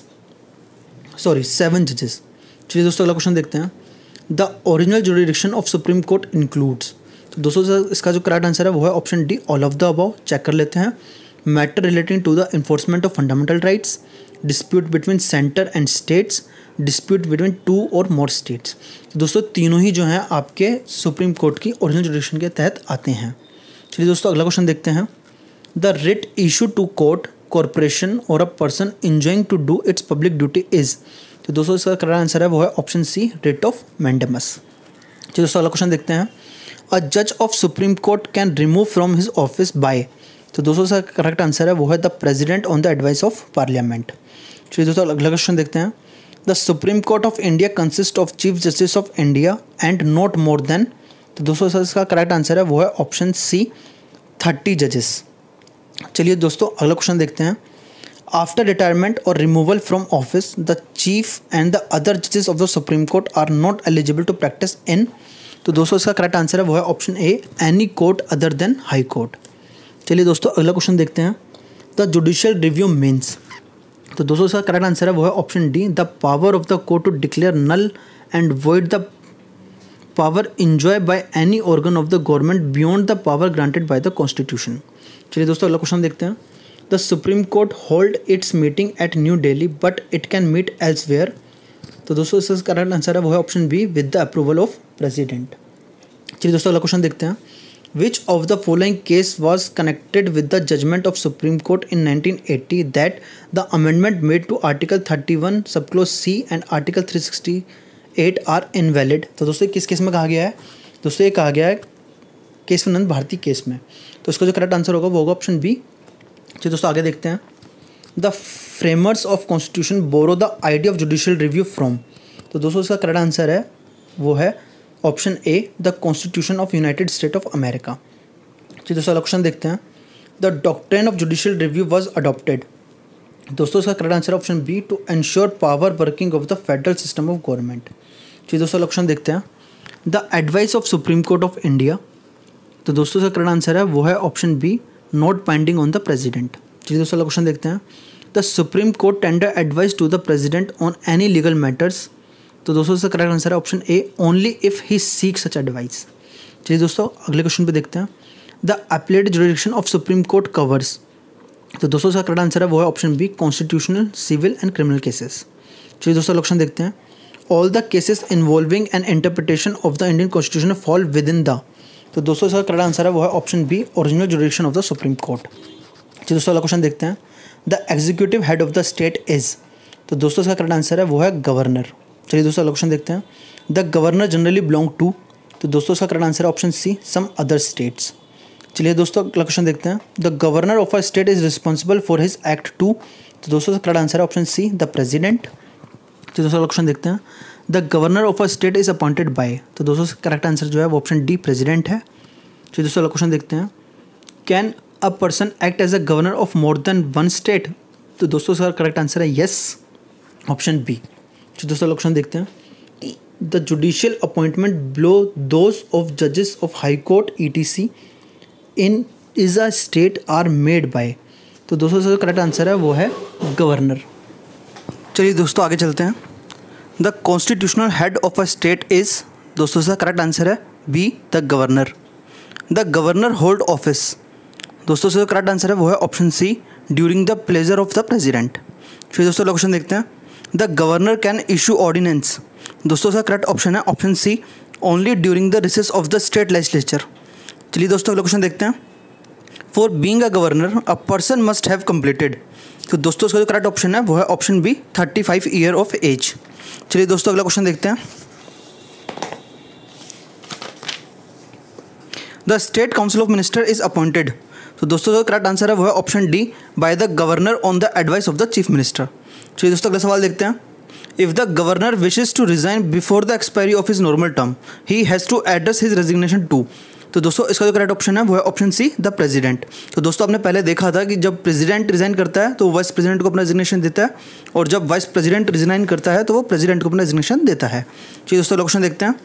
जजेस। चलिए दोस्तों अगला क्वेश्चन देखते हैं। The original jurisdiction of supreme Court includes. तो दोस्तों इसका जो करेक्ट आंसर है वो है option D, all of the above. Check कर लेते हैं। Matter relating to the enforcement of fundamental rights, dispute between centre and states, dispute between 2 और मोर स्टेट्स। दोस्तों तीनों ही जो हैं आपके सुप्रीम कोर्ट की ओरिजिनल जुरिडिक्शन के तहत आते हैं। चलिए दोस्तों अगला क्वेश्चन देखते हैं। The writ issue to court, corporation और a person enjoying to do its public duty is. तो दोस्तों इसका करेक्ट आंसर है वो है option C, writ of mandamus. चलिए दोस्तों अगला क्वेश्चन देखते हैं। अ जज of supreme Court can remove from his office by. तो दोस्तों इसका करेक्ट आंसर है वो है the president on the advice of parliament. चलिए दोस्तों अगला क्वेश्चन देखते हैं। The supreme court of India consist of chief justice of India and not more than. तो दोस्तों इसका करेक्ट आंसर है वो है ऑप्शन सी, 30 जजेस। चलिए दोस्तों अगला क्वेश्चन देखते हैं। आफ्टर रिटायरमेंट और removal from office the chief and the other जजेस of the supreme Court are not eligible to practice in. तो दोस्तों इसका करेक्ट आंसर है वो है option A, any court other than high court. चलिए दोस्तों अगला क्वेश्चन देखते हैं। The judicial review means. तो दोस्तों इसका करेक्ट आंसर है वो है option D, the power of the court to declare null and void the power enjoy by any organ of the government beyond the power granted by the constitution. चलिए दोस्तों अगला क्वेश्चन देखते हैं। The supreme Court hold its meeting at New Delhi but it can meet elsewhere. तो दोस्तों इसका करेक्ट आंसर है वो है option B, with the approval of President. चलिए दोस्तों अगला क्वेश्चन देखते हैं। Which of the following case was connected with the judgment of supreme Court in 1980 that the amendment made to article 31 sub clause C and article 368 are invalid. तो दोस्तों किस केस में कहा गया है। दोस्तों ये कहा गया है केशवानंद भारती केस में। तो इसका जो करेक्ट आंसर होगा वो होगा ऑप्शन बी। चलिए दोस्तों आगे देखते हैं। The framers of constitution borrow the idea of judicial review from. तो दोस्तों इसका करेक्ट आंसर है वो है option A, the constitution of United State of America. चलिए दोस्तों क्वेश्चन देखते हैं। The doctrine of judicial review was adopted. दोस्तों इसका correct answer option B, to ensure power working of the federal system of government. चलिए दोस्तों क्वेश्चन देखते हैं। The advice of supreme court of India. तो दोस्तों इसका करेक्ट आंसर है वो है option B, not binding on the president. चलिए दोस्तों क्वेश्चन देखते हैं। The supreme Court tender advice to the president on any legal matters. तो दोस्तों इसका करेक्ट आंसर है option A, only if he seek such advice. चलिए दोस्तों अगले क्वेश्चन पे देखते हैं। The appellate jurisdiction of supreme Court covers. तो दोस्तों इसका करेक्ट आंसर है वो है option B, constitutional, civil and criminal cases. चलिए दोस्तों क्वेश्चन देखते हैं। All the cases involving an interpretation of the Indian constitution fall within the. तो दोस्तों इसका करेक्ट आंसर है वो है option B, original jurisdiction of the supreme court. चलिए दोस्तों अगला क्वेश्चन देखते हैं। The executive head of the state is. तो दोस्तों इसका करेक्ट आंसर है वो है गवर्नर। चलिए दोस्तों अगला क्वेश्चन देखते हैं। The governor generally belong to. तो दोस्तों इसका करेक्ट आंसर है option C, some other states. चलिए दोस्तों अगला क्वेश्चन देखते हैं। The governor of a state is responsible for his act to. तो दोस्तों इसका करेक्ट आंसर है ऑप्शन सी, द प्रेसिडेंट। चलिए दोस्तों अगला क्वेश्चन देखते हैं। The governor of a state is appointed by. तो दोस्तों करेक्ट आंसर जो है वो ऑप्शन डी, प्रेसिडेंट है। चलिए दोस्तों अगला क्वेश्चन देखते हैं। Can a person act as a governor of more than one state? तो दोस्तों इसका करेक्ट आंसर है यस, ऑप्शन बी। तो दोस्तों ऑप्शन देखते हैं। The judicial appointment below those of जजेस of high court ETC in is a state are made by. तो दोस्तों इसका करेक्ट आंसर है वो है गवर्नर। चलिए दोस्तों आगे चलते हैं। The constitutional head of a state is, दोस्तों इसका करेक्ट आंसर है B, the governor. The governor hold office, दोस्तों इसका करेक्ट आंसर है वो है option C, during the pleasure of the President. फिर दोस्तों क्वेश्चन देखते हैं। The governor can issue ordinance, दोस्तों इसका करेक्ट ऑप्शन है option C, only during the recess of the state legislature. चलिए दोस्तों अगला क्वेश्चन देखते हैं। For being a governor a person must have completed, तो दोस्तों इसका जो करेक्ट ऑप्शन है वो है option B, 35 year of age. चलिए दोस्तों अगला क्वेश्चन देखते हैं। The state council of minister is appointed, तो दोस्तों जो करेक्ट आंसर है वो है option D, by the governor on the advice of the chief minister. चलिए दोस्तों अगला सवाल देखते हैं। If the governor wishes to resign before the expiry of his normal term he has to address his resignation to, तो दोस्तों इसका जो करेक्ट ऑप्शन है वो है ऑप्शन सी, द प्रेसिडेंट। तो दोस्तों आपने पहले देखा था कि जब प्रेसिडेंट रिजाइन करता है तो वाइस प्रेसिडेंट को अपना रेजिग्नेशन देता है, और जब वाइस प्रेसिडेंट रिजाइन करता है तो वो प्रेसिडेंट को अपना रेजिग्नेशन देता है। चलिए दोस्तों क्वेश्चन देखते हैं।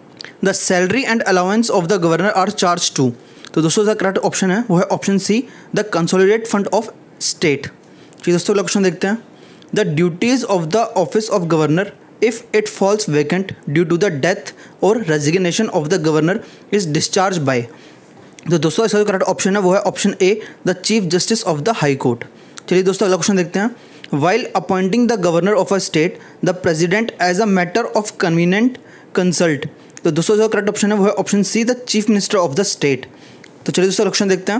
The salary and allowance of the governor are charge to, तो दोस्तों इसका करेक्ट ऑप्शन है वो है option C, the consolidated fund of state. चलिए दोस्तों क्वेश्चन देखते हैं। The duties of the office of governor if it falls vacant due to the death और resignation of the governor is discharge by, तो दोस्तों इसका जो करेक्ट ऑप्शन है वो है option A, the chief justice of the high court. चलिए दोस्तों अगला क्वेश्चन देखते हैं। While appointing the governor of a state the president as a matter of convenient consult, तो दोस्तों जो करेक्ट ऑप्शन है वो है option C, the chief minister of the state. तो चलिए दोस्तों क्वेश्चन देखते हैं।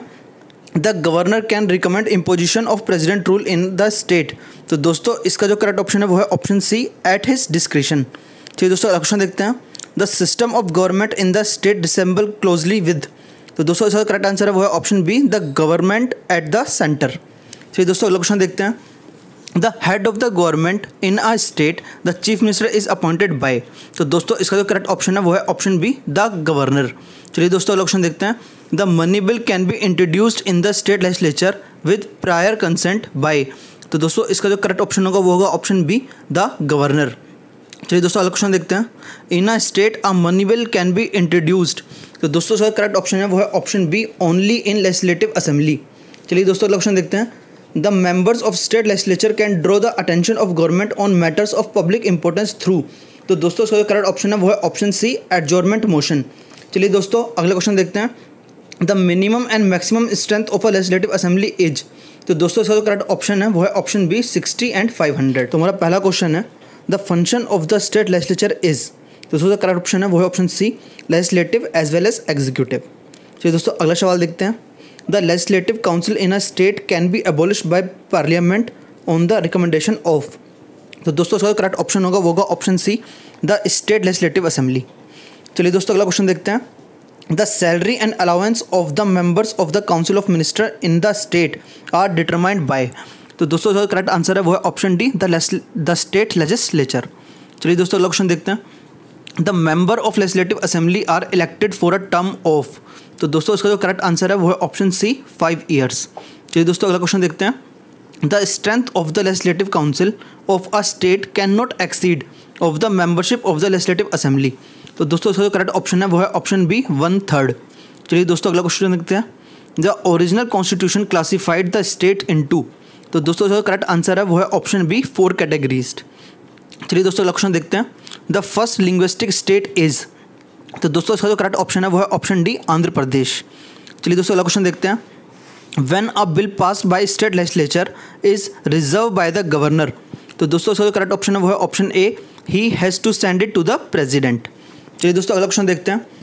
The governor can recommend imposition of president rule in the state, तो दोस्तों इसका जो करेक्ट ऑप्शन है वो है ऑप्शन सी, एट हिज डिस्क्रिशन। चलिए दोस्तों क्वेश्चन देखते हैं। The system of government in the state resemble closely with, तो दोस्तों इसका करेक्ट आंसर है वो है option B, the government at the centre. चलिए दोस्तों अगला क्वेश्चन देखते हैं। The head of the government in a state the chief minister is appointed by, तो दोस्तों इसका जो करेक्ट ऑप्शन है वो है ऑप्शन बी, द गवर्नर। चलिए दोस्तों अगला क्वेश्चन देखते हैं। The money bill can be introduced in the state legislature with prior consent by, तो दोस्तों इसका जो करेक्ट ऑप्शन होगा वो होगा ऑप्शन बी, द गवर्नर। चलिए दोस्तों अगला क्वेश्चन देखते हैं। In a state a money bill can be introduced, तो दोस्तों इसका करेक्ट ऑप्शन है वो है option B, only in legislative assembly. चलिए दोस्तों अगला क्वेश्चन देखते हैं। The members of state legislature can draw the attention of government on matters of public importance through, तो दोस्तों इसका जो करेक्ट ऑप्शन है वो है ऑप्शन सी, एडजॉर्नमेंट मोशन। चलिए दोस्तों अगला क्वेश्चन देखते हैं। The minimum and maximum strength of a legislative assembly is, तो दोस्तों इसका जो करेक्ट ऑप्शन है वो है ऑप्शन बी, 60 एंड 500। तो हमारा पहला क्वेश्चन है the function of the state legislature is, तो दोस्तों करेक्ट ऑप्शन है वो है option C, legislative as well as executive. चलिए दोस्तों अगला सवाल देखते हैं। The legislative council in a state can be abolished by parliament on the recommendation of, तो दोस्तों इसका करेक्ट ऑप्शन होगा option C, the state legislative assembly. चलिए दोस्तों अगला क्वेश्चन देखते हैं। The salary and allowance of the members of the council of minister in the state are determined by, तो दोस्तों इसका करेक्ट आंसर है वो है option D, the state legislature. चलिए दोस्तों अगला क्वेश्चन देखते हैं। The member of legislative assembly are elected for a term of, तो दोस्तों इसका जो करेक्ट आंसर है वो है ऑप्शन सी, 5 ईयर्स। चलिए दोस्तों अगला क्वेश्चन देखते हैं। The strength of the legislative council of a state can not exceed of the membership of the legislative assembly, तो दोस्तों इसका जो करेक्ट ऑप्शन है वो है ऑप्शन बी, 1/3। चलिए दोस्तों अगला क्वेश्चन देखते हैं। The original constitution classified the state into, तो दोस्तों इसका करेक्ट आंसर है वो है ऑप्शन बी, 4 कैटेगरीज। चलिए दोस्तों अगला क्वेश्चन देखते हैं। The first linguistic state is, तो दोस्तों इसका जो करेक्ट ऑप्शन है वो है ऑप्शन डी, आंध्र प्रदेश। चलिए दोस्तों अगला क्वेश्चन देखते हैं। When a bill passed by state legislature is reserve by the governor, तो दोस्तों इसका जो करेक्ट ऑप्शन है वो है option A, he has to send it to the president. चलिए दोस्तों अगला क्वेश्चन देखते हैं।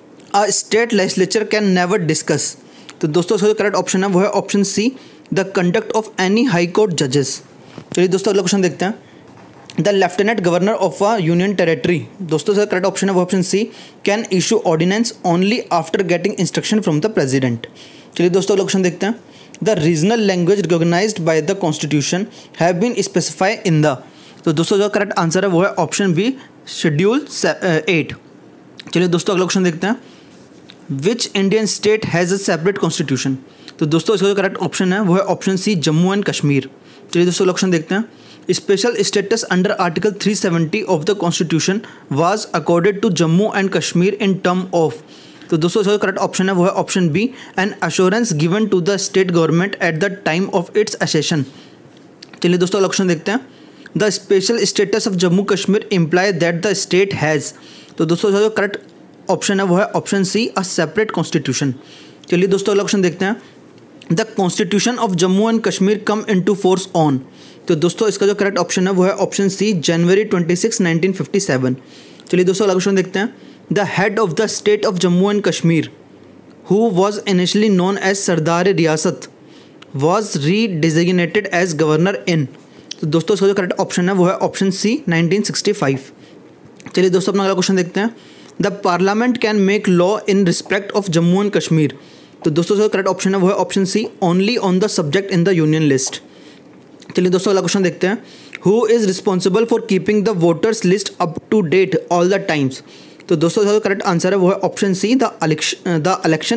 A state legislature can never discuss, तो दोस्तों इसका जो करेक्ट ऑप्शन है वो है option C, the conduct of any high court जजेस। चलिए दोस्तों अगला क्वेश्चन देखते हैं। The lieutenant governor of a union territory, दोस्तों इसका करेक्ट ऑप्शन है वो option C, can issue ordinance only after getting instruction from the president. चलिए दोस्तों अगला क्वेश्चन देखते हैं। The regional language recognised by the constitution have been specify in the, तो दोस्तों जो करेक्ट आंसर है वो है ऑप्शन बी, शेड्यूल 8। चलिए दोस्तों अगला क्वेश्चन देखते हैं। Which Indian state has a separate constitution? तो दोस्तों इसका जो करेक्ट ऑप्शन है वो है option C, Jammu and Kashmir. चलिए दोस्तों ऑप्शन देखते हैं। Special status under article 370 of the constitution was accorded to Jammu and Kashmir in term of. तो दोस्तों इसका जो करेक्ट ऑप्शन है वो है option B, an assurance given to the state government at the time of it's असेशन। चलिए दोस्तों ऑप्शन देखते हैं। The special status of Jammu Kashmir imply that the state has. तो दोस्तों जो करेक्ट ऑप्शन है वो है option C, a separate constitution. चलिए दोस्तों ऑप्शन देखते हैं। The constitution of Jammu and Kashmir come into force on. तो दोस्तों इसका जो करेक्ट ऑप्शन है वो है ऑप्शन सी, जनवरी 26, 1957। चलिए दोस्तों ऑप्शन देखते हैं। The head of the state of Jammu and Kashmir who was initially known as Sardar Riyasat was redesignated as governor in. तो दोस्तों इसका जो करेक्ट ऑप्शन है वो है ऑप्शन सी, 1965। चलिए दोस्तों अपना अगला क्वेश्चन देखते हैं। The parliament can make law in respect of Jammu and Kashmir. तो दोस्तों इसका करेक्ट ऑप्शन है वो है option C, only on the subject in the union list. चलिए दोस्तों अगला क्वेश्चन देखते हैं। Who is responsible for keeping the voters list up to date all the times. तो दोस्तों इसका करेक्ट आंसर है वो है option C, the election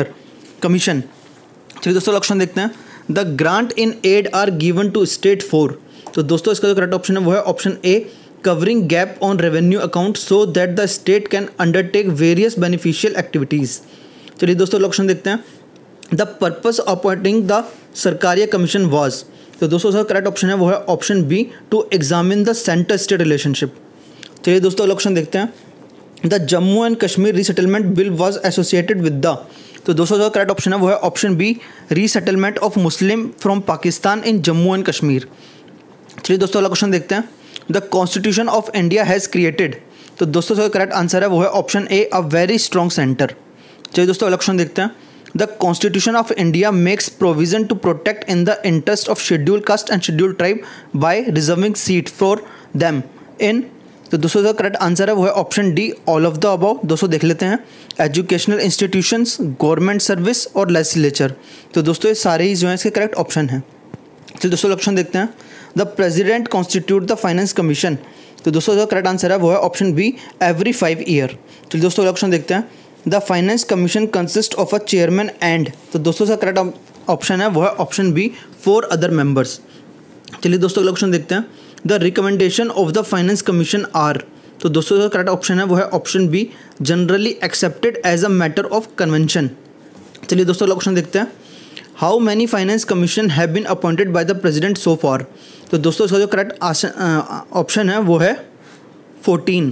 commission. चलिए दोस्तों ऑप्शन देखते हैं। The grant in aid are given to state for. तो दोस्तों इसका जो करेक्ट ऑप्शन है वो है option A, covering gap on revenue account so that the state can undertake various beneficial activities. चलिए दोस्तों ऑप्शन देखते हैं। The purpose of appointing the Sarkaria commission was. तो दोस्तों इसका करेक्ट ऑप्शन है वो है option B, to examine the centre state relationship. चलिए दोस्तों ऑप्शन देखते हैं। The Jammu and Kashmir resettlement bill was associated with the. तो दोस्तों इसका करेक्ट ऑप्शन है वो है option B, resettlement of Muslim from Pakistan in Jammu and Kashmir. चलिए दोस्तों अगला क्वेश्चन देखते हैं। The constitution of India has created. तो दोस्तों इसका करेक्ट आंसर है वो है option A, a very strong centre. चलिए दोस्तों अगला क्वेश्चन देखते हैं। The constitution of India makes provision to protect in the interest of schedule caste and schedule tribe by reserving seat for them in. तो दोस्तों इसका करेक्ट आंसर है वो है option D, all of the above. दोस्तों देख लेते हैं। एजुकेशनल इंस्टीट्यूशंस, गवर्नमेंट सर्विस और लेजिस्लेचर। तो दोस्तों ये सारे ही जो है इसके करेक्ट ऑप्शन हैं। चलिए दोस्तों ऑप्शन देखते हैं। The president constitute the finance commission. तो दोस्तों जो करेक्ट आंसर है वो है ऑप्शन बी, एवरी 5 ईयर। चलिए दोस्तों ऑप्शन देखते हैं। The finance commission consist of a chairman and. तो दोस्तों का करेक्ट ऑप्शन है वो है ऑप्शन बी, 4 अदर मेंबर्स। चलिए दोस्तों अगला क्वेश्चन देखते हैं। The recommendation of the finance commission are. तो दोस्तों का करेक्ट ऑप्शन है वो है option B, generally accepted as a matter of convention. चलिए दोस्तों अगला क्वेश्चन देखते हैं। How many finance commission have been appointed by the president so far. तो दोस्तों इसका जो करेक्ट ऑप्शन है वो है 14।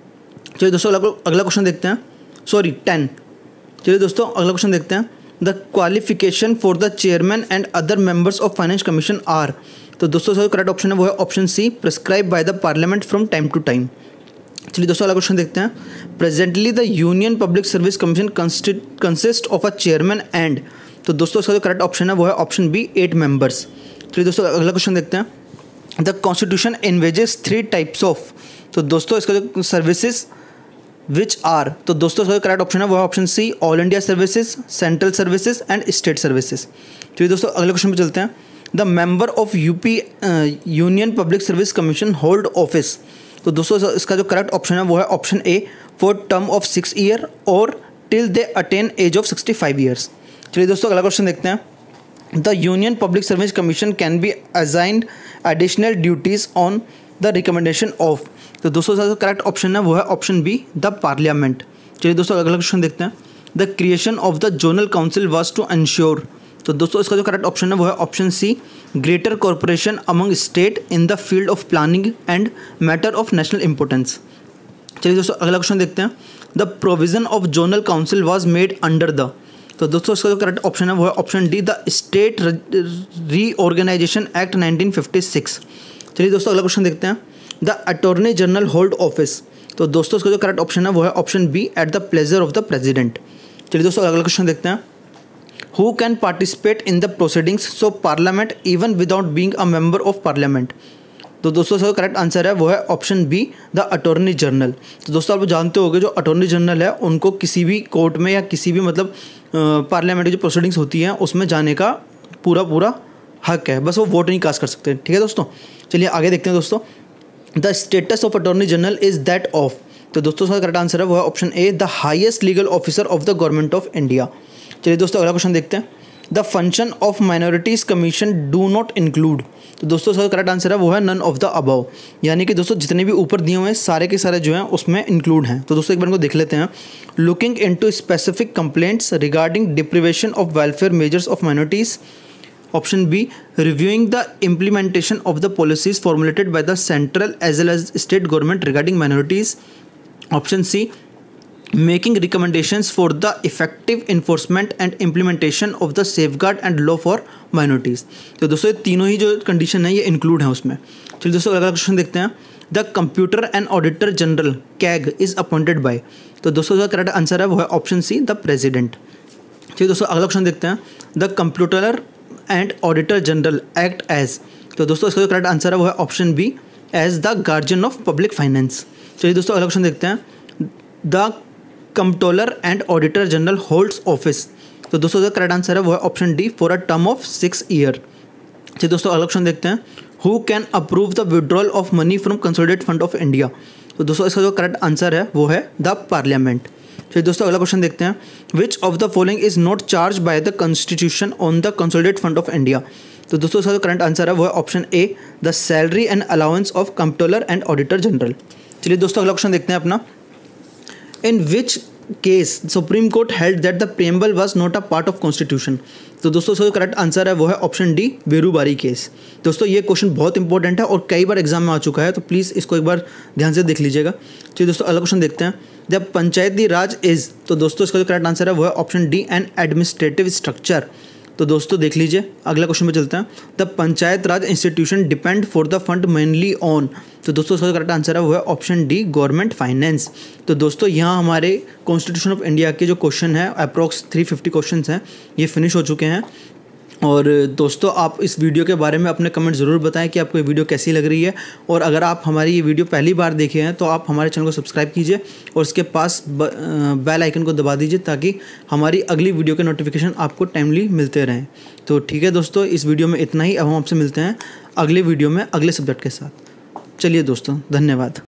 चलिए दोस्तों अगला क्वेश्चन देखते हैं। 10। चलिए दोस्तों अगला क्वेश्चन देखते हैं। The qualification for the chairman and other members of finance commission are. तो दोस्तों इसका जो करेक्ट ऑप्शन है वो है option C, prescribe by the parliament from time to time. चलिए दोस्तों अगला क्वेश्चन देखते हैं। Presently the union public service commission consist of a chairman and. तो दोस्तों इसका जो करेक्ट ऑप्शन है वो है ऑप्शन बी, 8 मेंबर्स। चलिए दोस्तों अगला क्वेश्चन देखते हैं। The constitution envisages 3 types of. तो दोस्तों इसका जो सर्विसेज विच आर। तो दोस्तों इसका जो करेक्ट ऑप्शन है वो है option C, all India services, central services and state services. चलिए दोस्तों अगले क्वेश्चन पे चलते हैं। The member of UP union public service commission hold office. तो दोस्तों इसका जो करेक्ट ऑप्शन है वो है option A, for term of 6 year और till they attain age of 65 years. चलिए दोस्तों अगला क्वेश्चन देखते हैं। The union public service commission can be assigned additional duties on the recommendation of. तो दोस्तों इसका जो करेक्ट ऑप्शन है वो है ऑप्शन बी, द पार्लियामेंट। चलिए दोस्तों अगला क्वेश्चन देखते हैं। The creation of the zonal council was to ensure. तो दोस्तों इसका जो करेक्ट ऑप्शन है वो है option C, greater corporation among state in the field of planning and matter of national importance. चलिए दोस्तों अगला क्वेश्चन देखते हैं। The provision of zonal council was made under the. तो दोस्तों इसका जो करेक्ट ऑप्शन है वो है option D, the state reorganisation act 1956। चलिए दोस्तों अगला क्वेश्चन देखते हैं। The attorney general hold office. तो दोस्तों इसका जो करेक्ट ऑप्शन है वो है option B, at the pleasure of the president. चलिए दोस्तों अगला क्वेश्चन देखते हैं। Who can participate in the proceedings so parliament even without being a member of parliament. तो दोस्तों इसका करेक्ट आंसर है वो है option B, the attorney general. तो दोस्तों आप जानते होंगे जो अटॉर्नी जनरल है उनको किसी भी कोर्ट में या किसी भी मतलब पार्लियामेंट की जो प्रोसीडिंग्स होती हैं उसमें जाने का पूरा हक है, बस वो वोट नहीं कास्ट कर सकते। ठीक है दोस्तों, चलिए आगे देखते हैं दोस्तों। The status of attorney general is that of. तो दोस्तों इसका करेक्ट आंसर है वो है option A, the highest legal officer of the government of India. चलिए दोस्तों अगला क्वेश्चन देखते हैं। The function of minorities commission do not include. तो दोस्तों इसका करेक्ट आंसर है वो है नन ऑफ द अबव, यानी कि दोस्तों जितने भी ऊपर दिए हुए हैं सारे के सारे जो हैं उसमें इंक्लूड हैं। तो दोस्तों एक बार इनको देख लेते हैं। Looking into specific complaints regarding deprivation of welfare measures of minorities. Option B, reviewing the implementation of the policies formulated by the central as well as state government regarding minorities. Option C, making recommendations for the effective enforcement and implementation of the safeguard and law for minorities। तो दोस्तों ये तीनों ही जो कंडीशन है ये इंक्लूड है उसमें। चलिए दोस्तों अगला क्वेश्चन देखते हैं। The computer and auditor general CAG is appointed by. तो दोस्तों इसका करेक्ट आंसर है वो है ऑप्शन सी, द प्रेसिडेंट। चलिए दोस्तों अगला क्वेश्चन देखते हैं। The computer and auditor general act as. तो दोस्तों इसका जो करेक्ट आंसर है वो है option B, as the guardian of public finance. चलिए दोस्तों अगला क्वेश्चन देखते हैं। The comptroller and auditor general holds office. तो दोस्तों इसका करेक्ट आंसर है वो है option D, for a term of 6 year. चलिए दोस्तों अगला क्वेश्चन देखते हैं। Who can approve the withdrawal of money from consolidated fund of India. तो दोस्तों इसका जो करेक्ट आंसर है वो है द पार्लियामेंट। चलिए दोस्तों अगला क्वेश्चन देखते हैं। Which of the following is not charge by the constitution on the consolidated fund of India. तो दोस्तों इसका जो करंट आंसर है वो है option A, the salary and allowance of comptroller and auditor general. चलिए दोस्तों अगला क्वेश्चन देखते हैं अपना। In which case supreme court held that the preamble was not a part of constitution. तो दोस्तों इसका जो करेक्ट आंसर है वो है ऑप्शन डी, बेरूबारी केस। दोस्तों ये क्वेश्चन बहुत इंपॉर्टेंट है और कई बार एग्जाम में आ चुका है, तो प्लीज़ इसको एक बार ध्यान से देख लीजिएगा। चलिए दोस्तों अगला क्वेश्चन देखते हैं। जब पंचायती राज इज। तो दोस्तों इसका जो करेक्ट आंसर है वो है option D, an administrative structure. तो दोस्तों देख लीजिए अगला क्वेश्चन में चलते हैं। The panchayat raj institution depend for the fund mainly on. तो दोस्तों इसका करेक्ट आंसर है वो है ऑप्शन डी, गवर्नमेंट फाइनेंस। तो दोस्तों यहाँ हमारे कॉन्स्टिट्यूशन ऑफ इंडिया के जो क्वेश्चन है अप्रॉक्स 350 क्वेश्चन हैं ये फिनिश हो चुके हैं। और दोस्तों आप इस वीडियो के बारे में अपने कमेंट ज़रूर बताएं कि आपको ये वीडियो कैसी लग रही है। और अगर आप हमारी ये वीडियो पहली बार देखे हैं तो आप हमारे चैनल को सब्सक्राइब कीजिए और उसके पास बेल आइकन को दबा दीजिए ताकि हमारी अगली वीडियो के नोटिफिकेशन आपको टाइमली मिलते रहें। तो ठीक है दोस्तों, इस वीडियो में इतना ही। अब हम आपसे मिलते हैं अगले वीडियो में अगले सब्जेक्ट के साथ। चलिए दोस्तों, धन्यवाद।